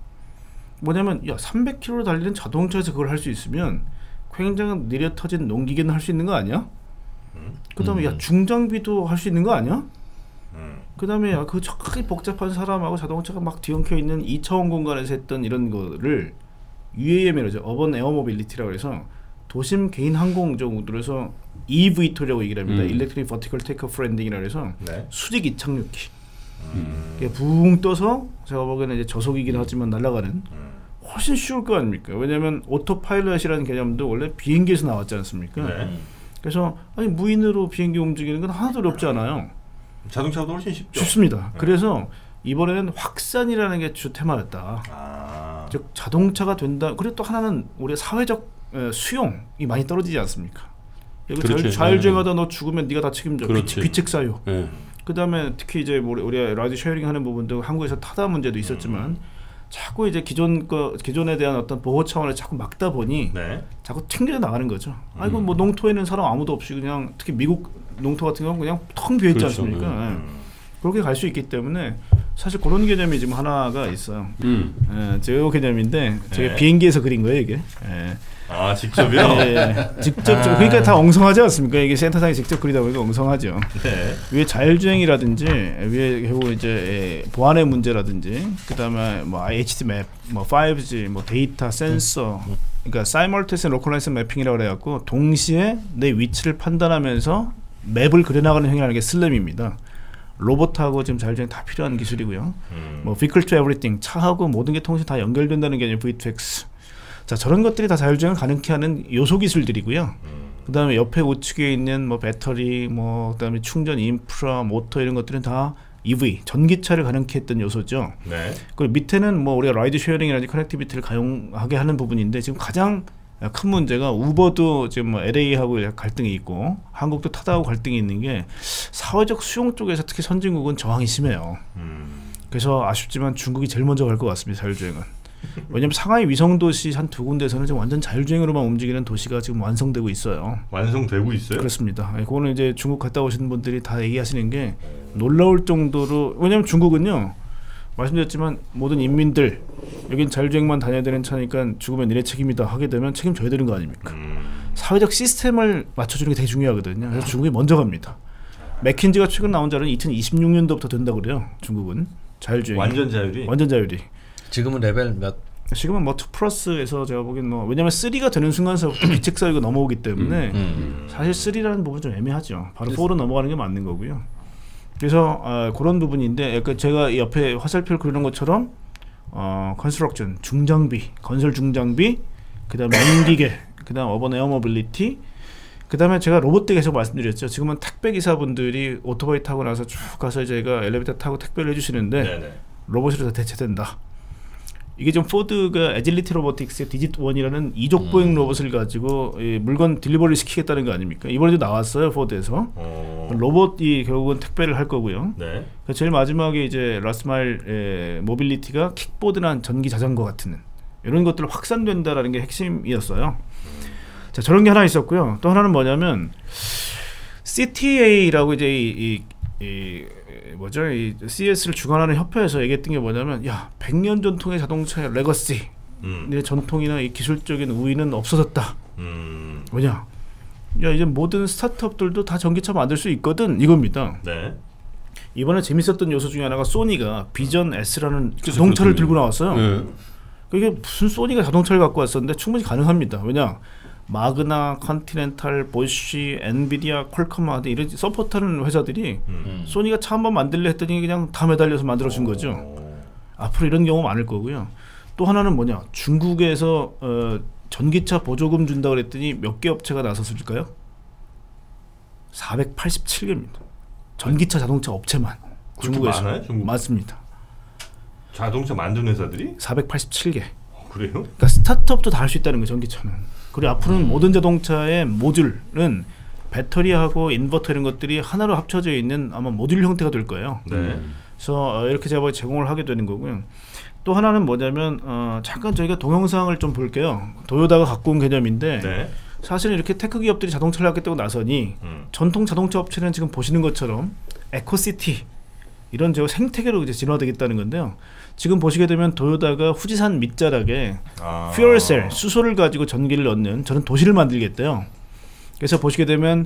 뭐냐면 야 300km로 달리는 자동차에서 그걸 할 수 있으면 굉장히 느려 터진 농기계는 할 수 있는 거 아니야? 그다음에 야 중장비도 할 수 있는 거 아니야? 그다음에 야 그 저렇게 복잡한 사람하고 자동차가 막 뒤엉켜 있는 2차원 공간에서 했던 이런 거를 UAM이라죠. 어번 에어 모빌리티라고 해서 도심 개인 항공적으로 해서 EV2라고 얘기를 합니다. Electric Vertical Takeoff Landing이라고 해서 네. 수직 이착륙기. 붕 떠서 제가 보기에는 이제 저속이긴 하지만 날아가는 훨씬 쉬울 거 아닙니까? 왜냐하면 오토파일럿이라는 개념도 원래 비행기에서 나왔지 않습니까? 네. 그래서 아니 무인으로 비행기 움직이는 건 하나도 어렵지 않아요. 자동차보다 훨씬 쉽죠. 쉽습니다. 그래서 이번에는 확산이라는 게 주 테마였다. 즉 자동차가 된다. 그리고 또 하나는 우리가 사회적 수용이 많이 떨어지지 않습니까? 여기 자율주행하다 너 죽으면 네가 다 책임져. 귀책 사유. 그 다음에 특히 이제 우리가 라이드 쉐어링 하는 부분도 한국에서 타다 문제도 있었지만 자꾸 이제 기존에 대한 어떤 보호 차원을 자꾸 막다 보니 자꾸 튕겨 나가는 거죠. 아이고 뭐 농토에는 사람 아무도 없이 그냥 특히 미국 농토 같은 경우는 그냥 텅 비어 있지 않습니까? 그렇게 갈 수 있기 때문에 사실 그런 개념이 지금 하나가 있어요. 제 개념인데 제가 비행기에서 그린 거예요 이게. 아 직접이요? 네, 직접 그러니까 다 엉성하지 않습니까? 이게 센터상에 직접 그리다 보니까 엉성하죠. 네. 위에 자율주행이라든지 위에 결국 이제 보안의 문제라든지 그다음에 뭐 HD 맵, 뭐 5G, 뭐 데이터, 센서, 그러니까 사이멀테이션 로컬라이즈 매핑이라고 그래갖고 동시에 내 위치를 판단하면서 맵을 그려나가는 행위라는 게 슬램입니다. 로봇하고 지금 자율주행 다 필요한 기술이고요. 뭐 vehicle to everything, 차하고 모든 게 통신 다 연결된다는 개념 V2X. 자 저런 것들이 다 자율주행을 가능케 하는 요소 기술들이고요. 그다음에 옆에 우측에 있는 뭐 배터리, 뭐 그다음에 충전 인프라, 모터 이런 것들은 다 EV 전기차를 가능케 했던 요소죠. 네. 그리고 밑에는 뭐 우리가 라이드 쉐어링이라든지 커넥티비티를 가용하게 하는 부분인데 지금 가장 큰 문제가 우버도 지금 뭐 LA하고 갈등이 있고 한국도 타다하고 갈등이 있는 게 사회적 수용 쪽에서 특히 선진국은 저항이 심해요. 그래서 아쉽지만 중국이 제일 먼저 갈 것 같습니다. 자율주행은. 왜냐면 상하이 위성도시 한 두 군데에서는 지금 완전 자율주행으로만 움직이는 도시가 지금 완성되고 있어요. 완성되고 있어요? 그렇습니다. 그거는 이제 중국 갔다 오신 분들이 다 얘기하시는 게 놀라울 정도로, 왜냐면 중국은요 말씀드렸지만 모든 인민들 여긴 자율주행만 다녀야 되는 차니까 죽으면 니네 책임이다 하게 되면 책임져야 되는 거 아닙니까? 사회적 시스템을 맞춰주는 게 되게 중요하거든요. 그래서 중국이 먼저 갑니다. 맥킨지가 최근 나온 자료는 2026년도부터 된다고 그래요. 중국은 자율주행 완전 자율이? 완전 자율이. 지금은 레벨 몇? 지금은 뭐 2+에서 제가 보기엔 뭐 왜냐면 3가 되는 순간서부터 귀책 사유가 넘어오기 때문에 사실 3라는 부분은 좀 애매하죠. 바로 4로 넘어가는 게 맞는 거고요. 그래서 그런 부분인데 약간 제가 옆에 화살표를 그리는 것처럼 컨스트럭션 중장비, 건설 중장비, 그다음 연기계, 그다음 어번 에어 모빌리티, 그다음에 제가 로봇대 계속 말씀드렸죠. 지금은 택배 기사분들이 오토바이 타고 나서 쭉 가서 제가 엘리베이터 타고 택배를 해주시는데 네네. 로봇으로 다 대체된다. 이게 좀 포드가 애질리티 로보틱스의 디짓1이라는 이족 보행 로봇을 가지고 물건 딜리버리 시키겠다는 거 아닙니까? 이번에도 나왔어요, 포드에서. 로봇이 결국은 택배를 할 거고요. 네. 제일 마지막에 이제 라스트마일 모빌리티가 킥보드나 전기 자전거 같은 이런 것들로 확산된다라는 게 핵심이었어요. 자, 저런 게 하나 있었고요. 또 하나는 뭐냐면 CTA라고 이제 뭐죠? 이 CES를 주관하는 협회에서 얘기했던 게 뭐냐면, 야, 100년 전통의 자동차의 레거시, 내 전통이나 이 기술적인 우위는 없어졌다. 뭐냐? 야, 이제 모든 스타트업들도 다 전기차 만들 수 있거든, 이겁니다. 네. 이번에 재밌었던 요소 중에 하나가 소니가 비전 S라는 자동차를 들고 나왔어요. 그게 무슨 소니가 자동차를 갖고 왔었는데 충분히 가능합니다. 왜냐? 마그나, 컨티넨탈, 보쉬, 엔비디아, 퀄컴 이런 서포트하는 회사들이 소니가 차 한번 만들려 했더니 그냥 다 매달려서 만들어준 거죠. 앞으로 이런 경우 많을 거고요. 또 하나는 뭐냐? 중국에서 전기차 보조금 준다 그랬더니 몇 개 업체가 나섰을까요? 487개입니다. 전기차 자동차 업체만. 중국에서. 많아요? 중국? 맞습니다. 자동차 만드는 회사들이? 487개. 그래요? 그러니까 스타트업도 다 할 수 있다는 거예요, 전기차는. 그리고 앞으로는 모든 자동차의 모듈은 배터리하고 인버터 이런 것들이 하나로 합쳐져 있는 아마 모듈 형태가 될 거예요. 네. 그래서 이렇게 제공을 하게 되는 거고요. 또 하나는 뭐냐면 잠깐 저희가 동영상을 좀 볼게요. 도요타가 갖고 온 개념인데 네. 사실은 이렇게 테크 기업들이 자동차를 갖겠다고 나서니 전통 자동차 업체는 지금 보시는 것처럼 에코시티 이런 저 생태계로 이제 진화되겠다는 건데요. 지금 보시게 되면 도요타가 후지산 밑자락에 퓨얼셀 수소를 가지고 전기를 넣는 저는 도시를 만들겠대요. 그래서 보시게 되면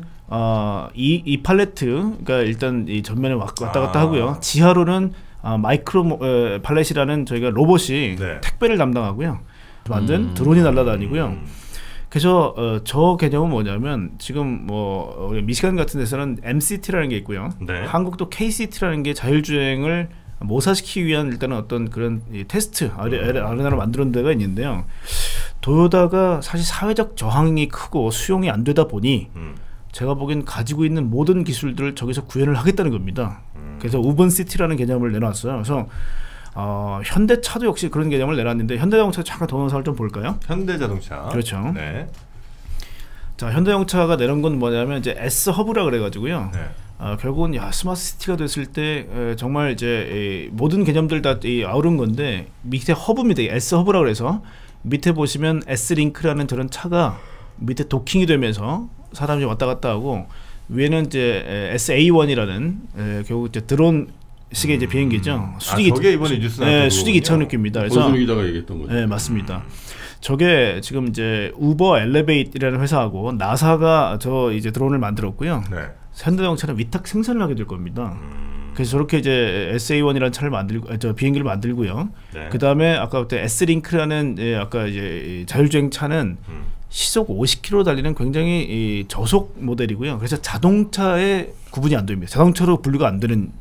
이 팔레트, 그러니까 일단 이 전면에 왔다 갔다 하고요. 지하로는 마이크로 팔렛이라는 저희가 로봇이 네. 택배를 담당하고요. 만든 드론이 날아다니고요. 그래서 저 개념은 뭐냐면 지금 뭐 우리 미시간 같은 데서는 MCT라는 게 있고요. 네. 한국도 KCT라는 게 자율주행을 모사시키기 위한 일단은 어떤 그런 이 테스트 아레나를 만드는 데가 있는데요. 도요타가 사실 사회적 저항이 크고 수용이 안 되다 보니 제가 보기엔 가지고 있는 모든 기술들을 저기서 구현을 하겠다는 겁니다. 그래서 우번시티라는 개념을 내놨어요. 그래서 현대차도 역시 그런 개념을 내놨는데 현대자동차 잠깐 동영상을 좀 볼까요? 현대자동차. 그렇죠. 네. 자, 현대자동차가 내놓은 건 뭐냐면 이제 S 허브라 그래가지고요. 네. 결국은 스마트 시티가 됐을 때 정말 이제 모든 개념들 다 아우른 건데 밑에 허브입니다. S 허브라 그래서 밑에 보시면 S 링크라는 저런 차가 밑에 도킹이 되면서 사람이 왔다 갔다 하고 위에는 이제 SA1이라는 결국 이제 드론 식의 이제 비행기죠. 수직 저게 이번에 뉴스 나왔던 수직 이착륙기입니다. 그래서 권순우 기자가 얘기했던 거죠. 네, 맞습니다. 저게 지금 이제 우버 엘리베이트라는 회사하고 나사가 저 이제 드론을 만들었고요. 네. 현대자동차는 위탁 생산을 하게 될 겁니다. 그래서 저렇게 이제 SA1이라는 차를 만들고 저 비행기를 만들고요. 네. 그 다음에 아까 그때 S링크라는 아까 이제 자율주행 차는 시속 50km 달리는 굉장히 저속 모델이고요. 그래서 자동차에 구분이 안 됩니다. 자동차로 분류가 안 되는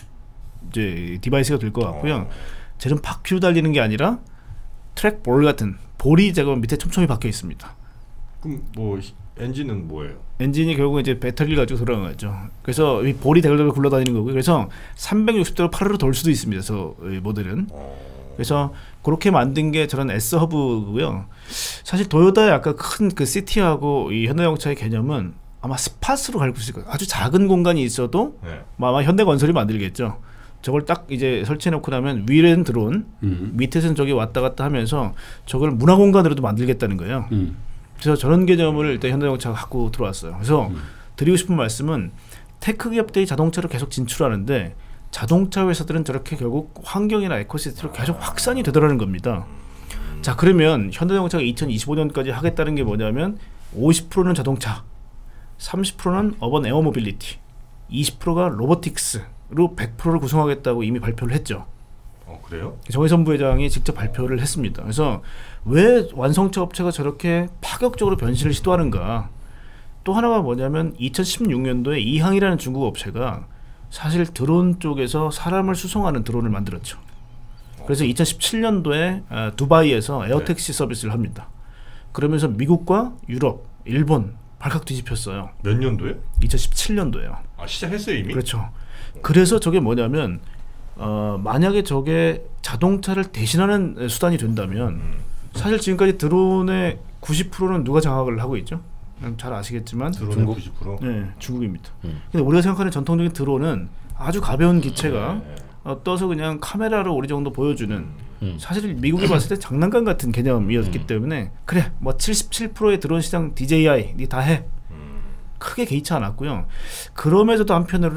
이제 디바이스가 될 것 같고요. 쟤는 바퀴로 달리는 게 아니라 트랙볼 같은 볼이 제가 밑에 촘촘히 박혀 있습니다. 그럼 뭐 엔진은 뭐예요? 엔진이 결국 이제 배터리를 가지고 돌아가는 거죠. 그래서 이 볼이 대걸대걸 굴러다니는 거고요. 그래서 360도로 파르르 돌 수도 있습니다. 저 모델은. 그래서 그렇게 만든 게 저런 S 허브고요. 사실 도요타의 아까 큰 그 시티하고 이 현대자동차의 개념은 아마 스팟으로 갈 수 있을 거예요. 아주 작은 공간이 있어도 네. 아마 현대건설이 만들겠죠. 저걸 딱 이제 설치해놓고 나면 위에는 드론, 밑에서는 저기 왔다 갔다 하면서 저걸 문화 공간으로도 만들겠다는 거예요. 그래서 저런 개념을 일단 현대자동차가 갖고 들어왔어요. 그래서 드리고 싶은 말씀은 테크 기업들이 자동차로 계속 진출하는데 자동차 회사들은 저렇게 결국 환경이나 에코시스템으로 계속 확산이 되더라는 겁니다. 자, 그러면 현대자동차가 2025년까지 하겠다는 게 뭐냐면 50%는 자동차, 30%는 어번 에어 모빌리티, 20%가 로보틱스로 100%를 구성하겠다고 이미 발표를 했죠. 그래요? 정의선 부회장이 직접 발표를 했습니다. 그래서 왜 완성차 업체가 저렇게 파격적으로 변신을 시도하는가? 또 하나가 뭐냐면 2016년도에 이항이라는 중국 업체가 사실 드론 쪽에서 사람을 수송하는 드론을 만들었죠. 그래서 2017년도에 두바이에서 에어택시 서비스를 합니다. 그러면서 미국과 유럽, 일본 발칵 뒤집혔어요. 몇 년도에? 2017년도에요. 아, 시작했어요 이미? 그렇죠. 그래서 저게 뭐냐면 만약에 저게 자동차를 대신하는 수단이 된다면 사실 지금까지 드론의 90%는 누가 장악을 하고 있죠? 잘 아시겠지만 중국 90%? 네, 중국입니다. 근데 우리가 생각하는 전통적인 드론은 아주 가벼운 기체가 떠서 그냥 카메라로 어느 정도 보여주는 사실 미국이 봤을 때 장난감 같은 개념이었기 때문에 그래 뭐 77%의 드론 시장 DJI 니 다 해. 크게 개의치 않았고요. 그럼에서도 한편으로는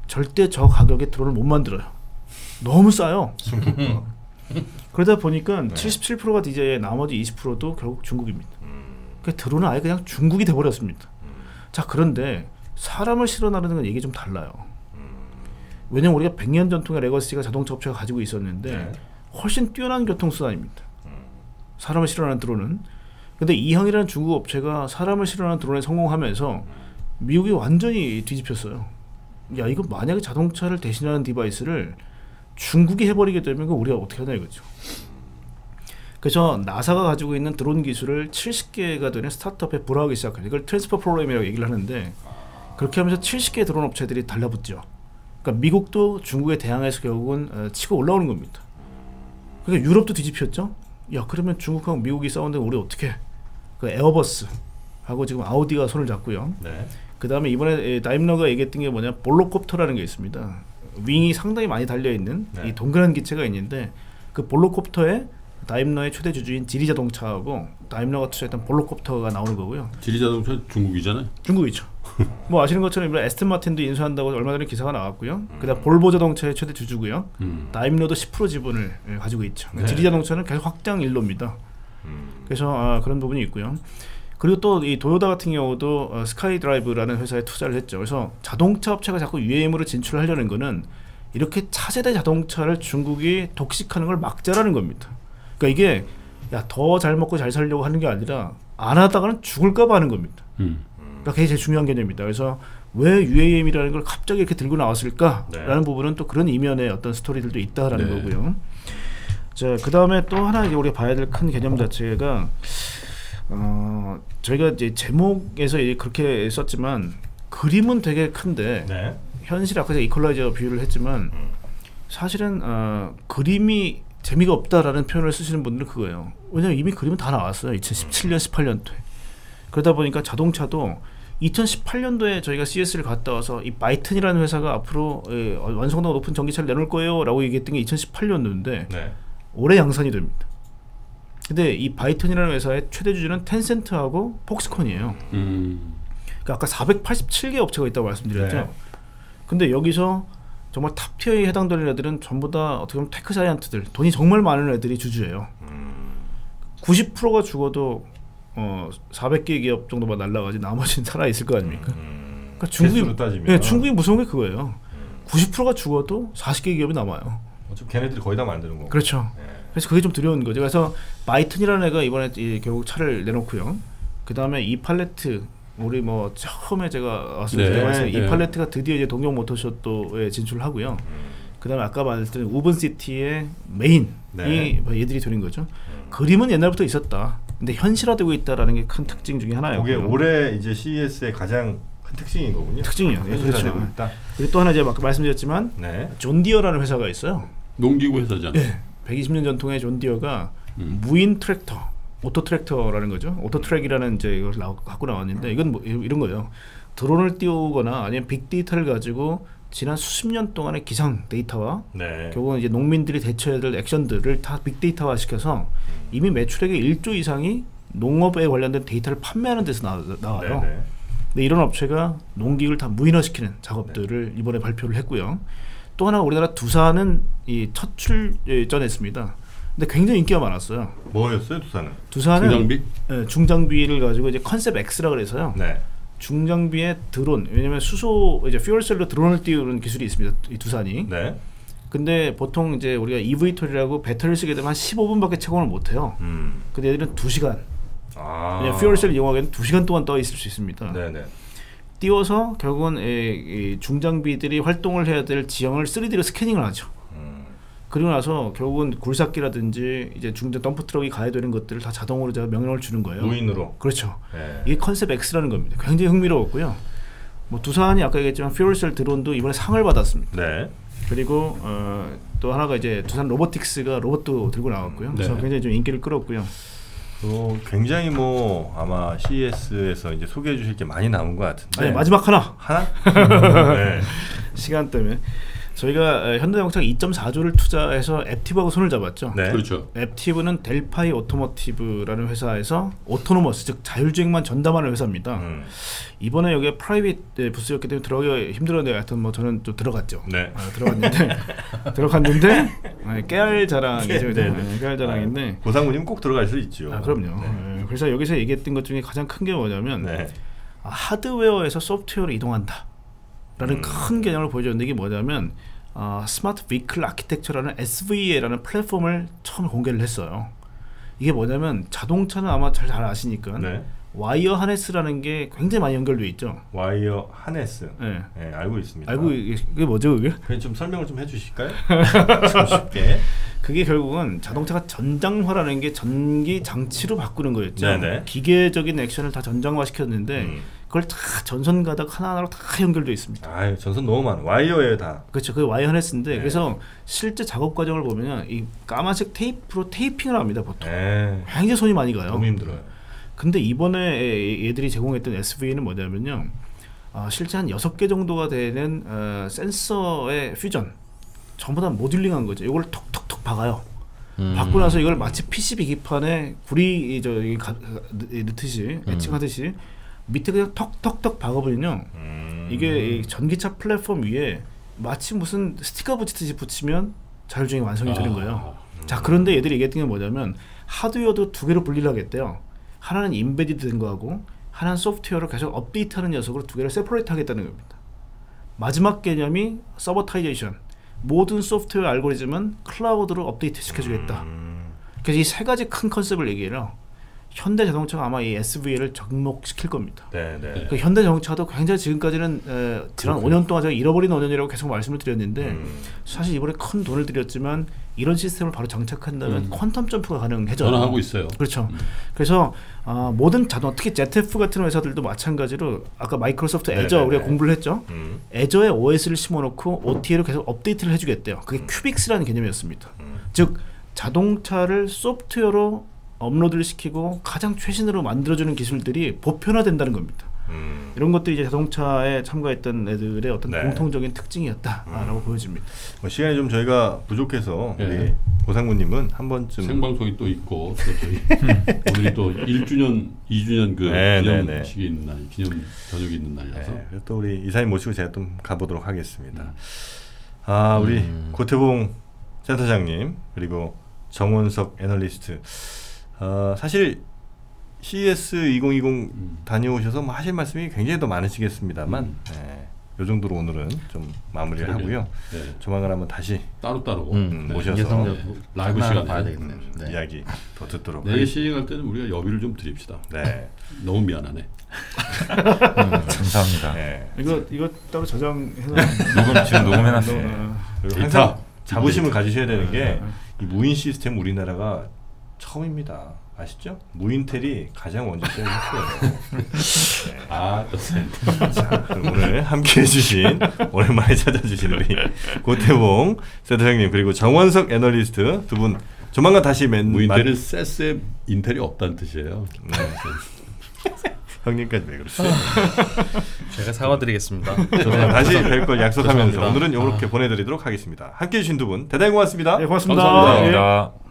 절대 저 가격에 드론을 못 만들어요. 너무 싸요. 그러다 보니까 77%가 DJI, 나머지 20%도 결국 중국입니다. 그러니까 드론은 아예 그냥 중국이 돼버렸습니다. 자, 그런데 사람을 실어 나르는 건 얘기 좀 달라요. 왜냐면 우리가 100년 전통의 레거시가 자동차 업체가 가지고 있었는데 훨씬 뛰어난 교통수단입니다. 사람을 실어 나르는 드론은. 근데 이항이라는 중국 업체가 사람을 실어 나르는 드론에 성공하면서 미국이 완전히 뒤집혔어요. 야, 이거 만약에 자동차를 대신하는 디바이스를 중국이 해버리게 되면 그거 우리가 어떻게 하냐 이거죠. 그래서 나사가 가지고 있는 드론 기술을 70개가 되는 스타트업에 불화하기 시작해요. 이걸 트랜스퍼 프로그램이라고 얘기를 하는데, 그렇게 하면서 70개의 드론 업체들이 달라붙죠. 그러니까 미국도 중국에 대항해서 결국은 치고 올라오는 겁니다. 그러니까 유럽도 뒤집혔죠. 야, 그러면 중국하고 미국이 싸우는데 우리 어떻게 해? 그 에어버스하고 지금 아우디가 손을 잡고요. 네. 그 다음에 이번에 다임러가 얘기했던 게 뭐냐, 볼로콥터라는 게 있습니다. 윙이 상당히 많이 달려있는 이 동그란 기체가 있는데, 그 볼로콥터에 다임러의 최대 주주인 지리자동차하고 다임러가 투자했던 볼로콥터가 나오는 거고요. 지리자동차 중국이잖아요. 중국이죠. 뭐 아시는 것처럼 이번에 에스턴 마틴도 인수한다고 얼마 전에 기사가 나왔고요. 그다음 볼보 자동차의 최대 주주고요. 다임러도 10% 지분을 가지고 있죠. 네. 지리자동차는 계속 확장 일로입니다. 그래서 그런 부분이 있고요. 그리고 또 이 도요타 같은 경우도 스카이드라이브라는 회사에 투자를 했죠. 그래서 자동차 업체가 자꾸 UAM으로 진출하려는 거는 이렇게 차세대 자동차를 중국이 독식하는 걸 막자라는 겁니다. 그러니까 이게 야, 더 잘 먹고 잘 살려고 하는 게 아니라 안 하다가는 죽을까 봐 하는 겁니다. 그러니까 그게 제일 중요한 개념입니다. 그래서 왜 UAM이라는 걸 갑자기 이렇게 들고 나왔을까라는 부분은 또 그런 이면의 어떤 스토리들도 있다라는 거고요. 자, 그 다음에 또 하나 이제 우리가 봐야 될 큰 개념 자체가 저희가 이제 제목에서 그렇게 썼지만 그림은 되게 큰데 현실 아까 제가 이퀄라이저 비유를 했지만 사실은 그림이 재미가 없다라는 표현을 쓰시는 분들은 그거예요. 왜냐면 이미 그림은 다 나왔어요. 2017년, 18년도에. 그러다 보니까 자동차도 2018년도에 저희가 CS를 갔다 와서 이 바이튼이라는 회사가 앞으로 완성도가 높은 전기차를 내놓을 거예요 라고 얘기했던 게 2018년도인데 올해 양산이 됩니다. 근데 이 바이튼이라는 회사의 최대 주주는 텐센트하고 폭스콘이에요. 그러니까 아까 487개 업체가 있다고 말씀드렸죠. 근데 여기서 정말 탑티어에 해당되는 애들은 전부 다 어떻게 보면 테크 자이언트들, 돈이 정말 많은 애들이 주주예요. 90%가 죽어도 400개 기업 정도만 날라가지 나머지는 살아있을 거 아닙니까? 그러니까 중국이 무서운 게 그거예요. 90%가 죽어도 40개 기업이 남아요. 어차피 걔네들이 거의 다 만드는 거고. 그렇죠. 그래서 그게 좀 두려운 거죠. 그래서 바이튼이라는 애가 이번에 결국 차를 내놓고요. 그 다음에 이 팔레트, 우리 뭐 처음에 제가 왔을 때 이 팔레트가 드디어 이제 동경 모터쇼에 진출을 하고요. 그다음에 아까 말했던 우븐시티의 메인이 얘들이 되는 거죠. 그림은 옛날부터 있었다. 근데 현실화되고 있다라는 게 큰 특징 중에 하나예요. 이게 올해 이제 CES의 가장 큰 특징인 거군요. 특징이요. 그렇죠. 그리고 또 하나 제가 아까 말씀드렸지만 존 디어라는 회사가 있어요. 농기구 회사잖아요. 120년 전통의 존 디어가 무인 트랙터, 오토 트랙터라는 거죠. 오토 트랙이라는 이제 이걸 갖고 나왔는데 이건 뭐 이런 거예요. 드론을 띄우거나 아니면 빅데이터를 가지고 지난 수십 년 동안의 기상 데이터와 결국은 이제 농민들이 대처해야 될 액션들을 다 빅데이터화 시켜서 이미 매출액의 1조 이상이 농업에 관련된 데이터를 판매하는 데서 나와요. 근데 이런 업체가 농기구를 다 무인화시키는 작업들을 이번에 발표를 했고요. 또 하나 우리나라 두산은 이 첫 출전했습니다. 근데 굉장히 인기가 많았어요. 뭐였어요, 두산은 중장비? 중장비를 가지고 이제 컨셉 X라 그래서요. 중장비의 드론, 왜냐면 수소 이제 퓨얼셀로 드론을 띄우는 기술이 있습니다. 이 두산이. 근데 보통 이제 우리가 EV톨이라고 배터리를 쓰게 되면 한 15분밖에 채공을 못 해요. 근데 얘들은 2시간. 그냥 퓨얼셀을 이용하기에는 2시간 동안 떠 있을 수 있습니다. 띄워서 결국은 이 중장비들이 활동을 해야 될 지형을 3D로 스캐닝을 하죠. 그리고 나서 결국은 굴삭기라든지 이제 중장 덤프 트럭이 가야 되는 것들을 다 자동으로 제가 명령을 주는 거예요. 무인으로. 그렇죠. 이게 컨셉 X라는 겁니다. 굉장히 흥미로웠고요. 뭐 두산이 아까 얘기했지만 퓨얼셀 드론도 이번에 상을 받았습니다. 그리고 또 하나가 이제 두산 로보틱스가 로봇도 들고 나왔고요. 그래서 굉장히 좀 인기를 끌었고요. 굉장히 뭐 아마 CES에서 이제 소개해 주실 게 많이 남은 것 같은데. 마지막 하나. 하나? 시간 때문에. 저희가 현대자동차가 2.4조를 투자해서 앱티브하고 손을 잡았죠. 네. 그렇죠. 앱티브는 델파이 오토모티브라는 회사에서 오토노머스 즉 자율주행만 전담하는 회사입니다. 이번에 여기에 프라이빗 부스였기 때문에 들어가기 힘들었는데 하여튼 뭐 저는 좀 들어갔죠. 네. 들어갔는데 깨알 자랑이죠. 깨알 자랑인데 고상무님 꼭 들어갈 수 있죠. 그럼요. 네. 그래서 여기서 얘기했던 것 중에 가장 큰 게 뭐냐면 네. 하드웨어에서 소프트웨어로 이동한다 라는 큰 개념을 보여줬는데 이게 뭐냐면 스마트 비클 아키텍처라는 SVA라는 플랫폼을 처음 공개를 했어요. 이게 뭐냐면 자동차는 아마 잘 아시니까 네. 와이어 하네스라는 게 굉장히 많이 연결되어 있죠. 와이어 하네스. 네. 네, 알고 있습니다. 그게 뭐죠 그게? 그냥 좀 설명을 좀 해주실까요? 좀 쉽게. 그게 결국은 자동차가 전장화라는 게 전기 장치로 바꾸는 거였죠. 네네. 기계적인 액션을 다 전장화 시켰는데 그걸 다 전선 가닥 하나하나로 다 연결되어 있습니다. 아, 전선 너무 많아. 와이어에 다. 그렇죠. 그 와이어 하네스인데 네. 그래서 실제 작업 과정을 보면 이 까만색 테이프로 테이핑을 합니다 보통. 네. 굉장히 손이 많이 가요. 너무 힘들어요. 근데 이번에 얘들이 제공했던 SV는 뭐냐면요. 실제 한 6개 정도가 되는 센서의 퓨전 전부 다 모듈링한 거죠. 이걸 톡톡톡 박아요. 박고 나서 이걸 마치 PCB 기판에 구리 넣듯이 애칭하듯이 밑에 그냥 톡톡톡 박아버리면 이게 이 전기차 플랫폼 위에 마치 무슨 스티커 붙이듯이 붙이면 자율주행이 완성이 되는 거예요. 자, 그런데 얘들이 얘기했던 게 뭐냐면 하드웨어도 두 개로 분리를 하겠대요. 하나는 인베디드 된 거하고 하나는 소프트웨어로 계속 업데이트하는 녀석으로 두 개를 세퍼레이트 하겠다는 겁니다. 마지막 개념이 서버타이제이션. 모든 소프트웨어 알고리즘은 클라우드로 업데이트 시켜주겠다. 그래서 이 세 가지 큰 컨셉을 얘기해요. 현대자동차가 아마 이 SVA를 접목시킬 겁니다. 네. 그 현대자동차도 굉장히 지금까지는 지난 5년 동안 제가 잃어버린 5년이라고 계속 말씀을 드렸는데 사실 이번에 큰 돈을 들였지만 이런 시스템을 바로 장착한다면 퀀텀 점프가 가능해져요. 저는 하고 있어요. 그렇죠. 그래서 모든 자동 특히 ZF 같은 회사들도 마찬가지로 아까 마이크로소프트 애저 네네네. 우리가 공부를 했죠. 애저에 OS를 심어놓고 OTA로 계속 업데이트를 해주겠대요. 그게 큐빅스라는 개념이었습니다. 즉 자동차를 소프트웨어로 업로드를 시키고 가장 최신으로 만들어주는 기술들이 보편화된다는 겁니다. 이런 것들이 이제 자동차에 참가했던 애들의 어떤 네. 공통적인 특징이었다라고 보여집니다. 뭐 시간이 좀 저희가 부족해서 네. 우리 고상무님은 한 번쯤 생방송이 또 있고 또 저희 오늘이 또 1주년, 2주년 그 기념식이 있는 날, 기념 저녁이 있는 날이라서 네, 또 우리 이사님 모시고 제가 좀 가보도록 하겠습니다. 우리 고태봉 센터장님 그리고 정원석 애널리스트. 사실 CES 2020 다녀오셔서 뭐 하실 말씀이 굉장히 더 많으시겠습니다만 요 정도로 오늘은 좀 마무리를 하고요. 네. 조만간 한번 다시 따로따로 모셔서 라이브 시간에 봐야 되겠네요. 네. 이야기 더 듣도록 내일 시행할 때는 우리가 여비를 좀 드립시다. 네. 너무 미안하네. 감사합니다. 네. 이거 따로 저장해서 지금 녹음해놨어요. 그리고 데이터. 항상 자부심을 가지셔야 되는 게 이 무인 시스템 우리나라가 처음입니다. 아시죠? 무인텔이 가장 먼저 시작했어요. 자, 그럼 오늘 함께해 주신 오랜만에 찾아주신 우리 고태봉 센터장님 그리고 정원석 애널리스트 두 분 조만간 다시 무인텔은 세스에 인텔이 없다는 뜻이에요. 형님까지 왜 그러세요? 제가 사과드리겠습니다. 다시 뵐 걸 약속하면서 죄송합니다. 오늘은 이렇게 보내드리도록 하겠습니다. 함께해 주신 두 분 대단히 고맙습니다. 네, 고맙습니다. 감사합니다. 예. 감사합니다.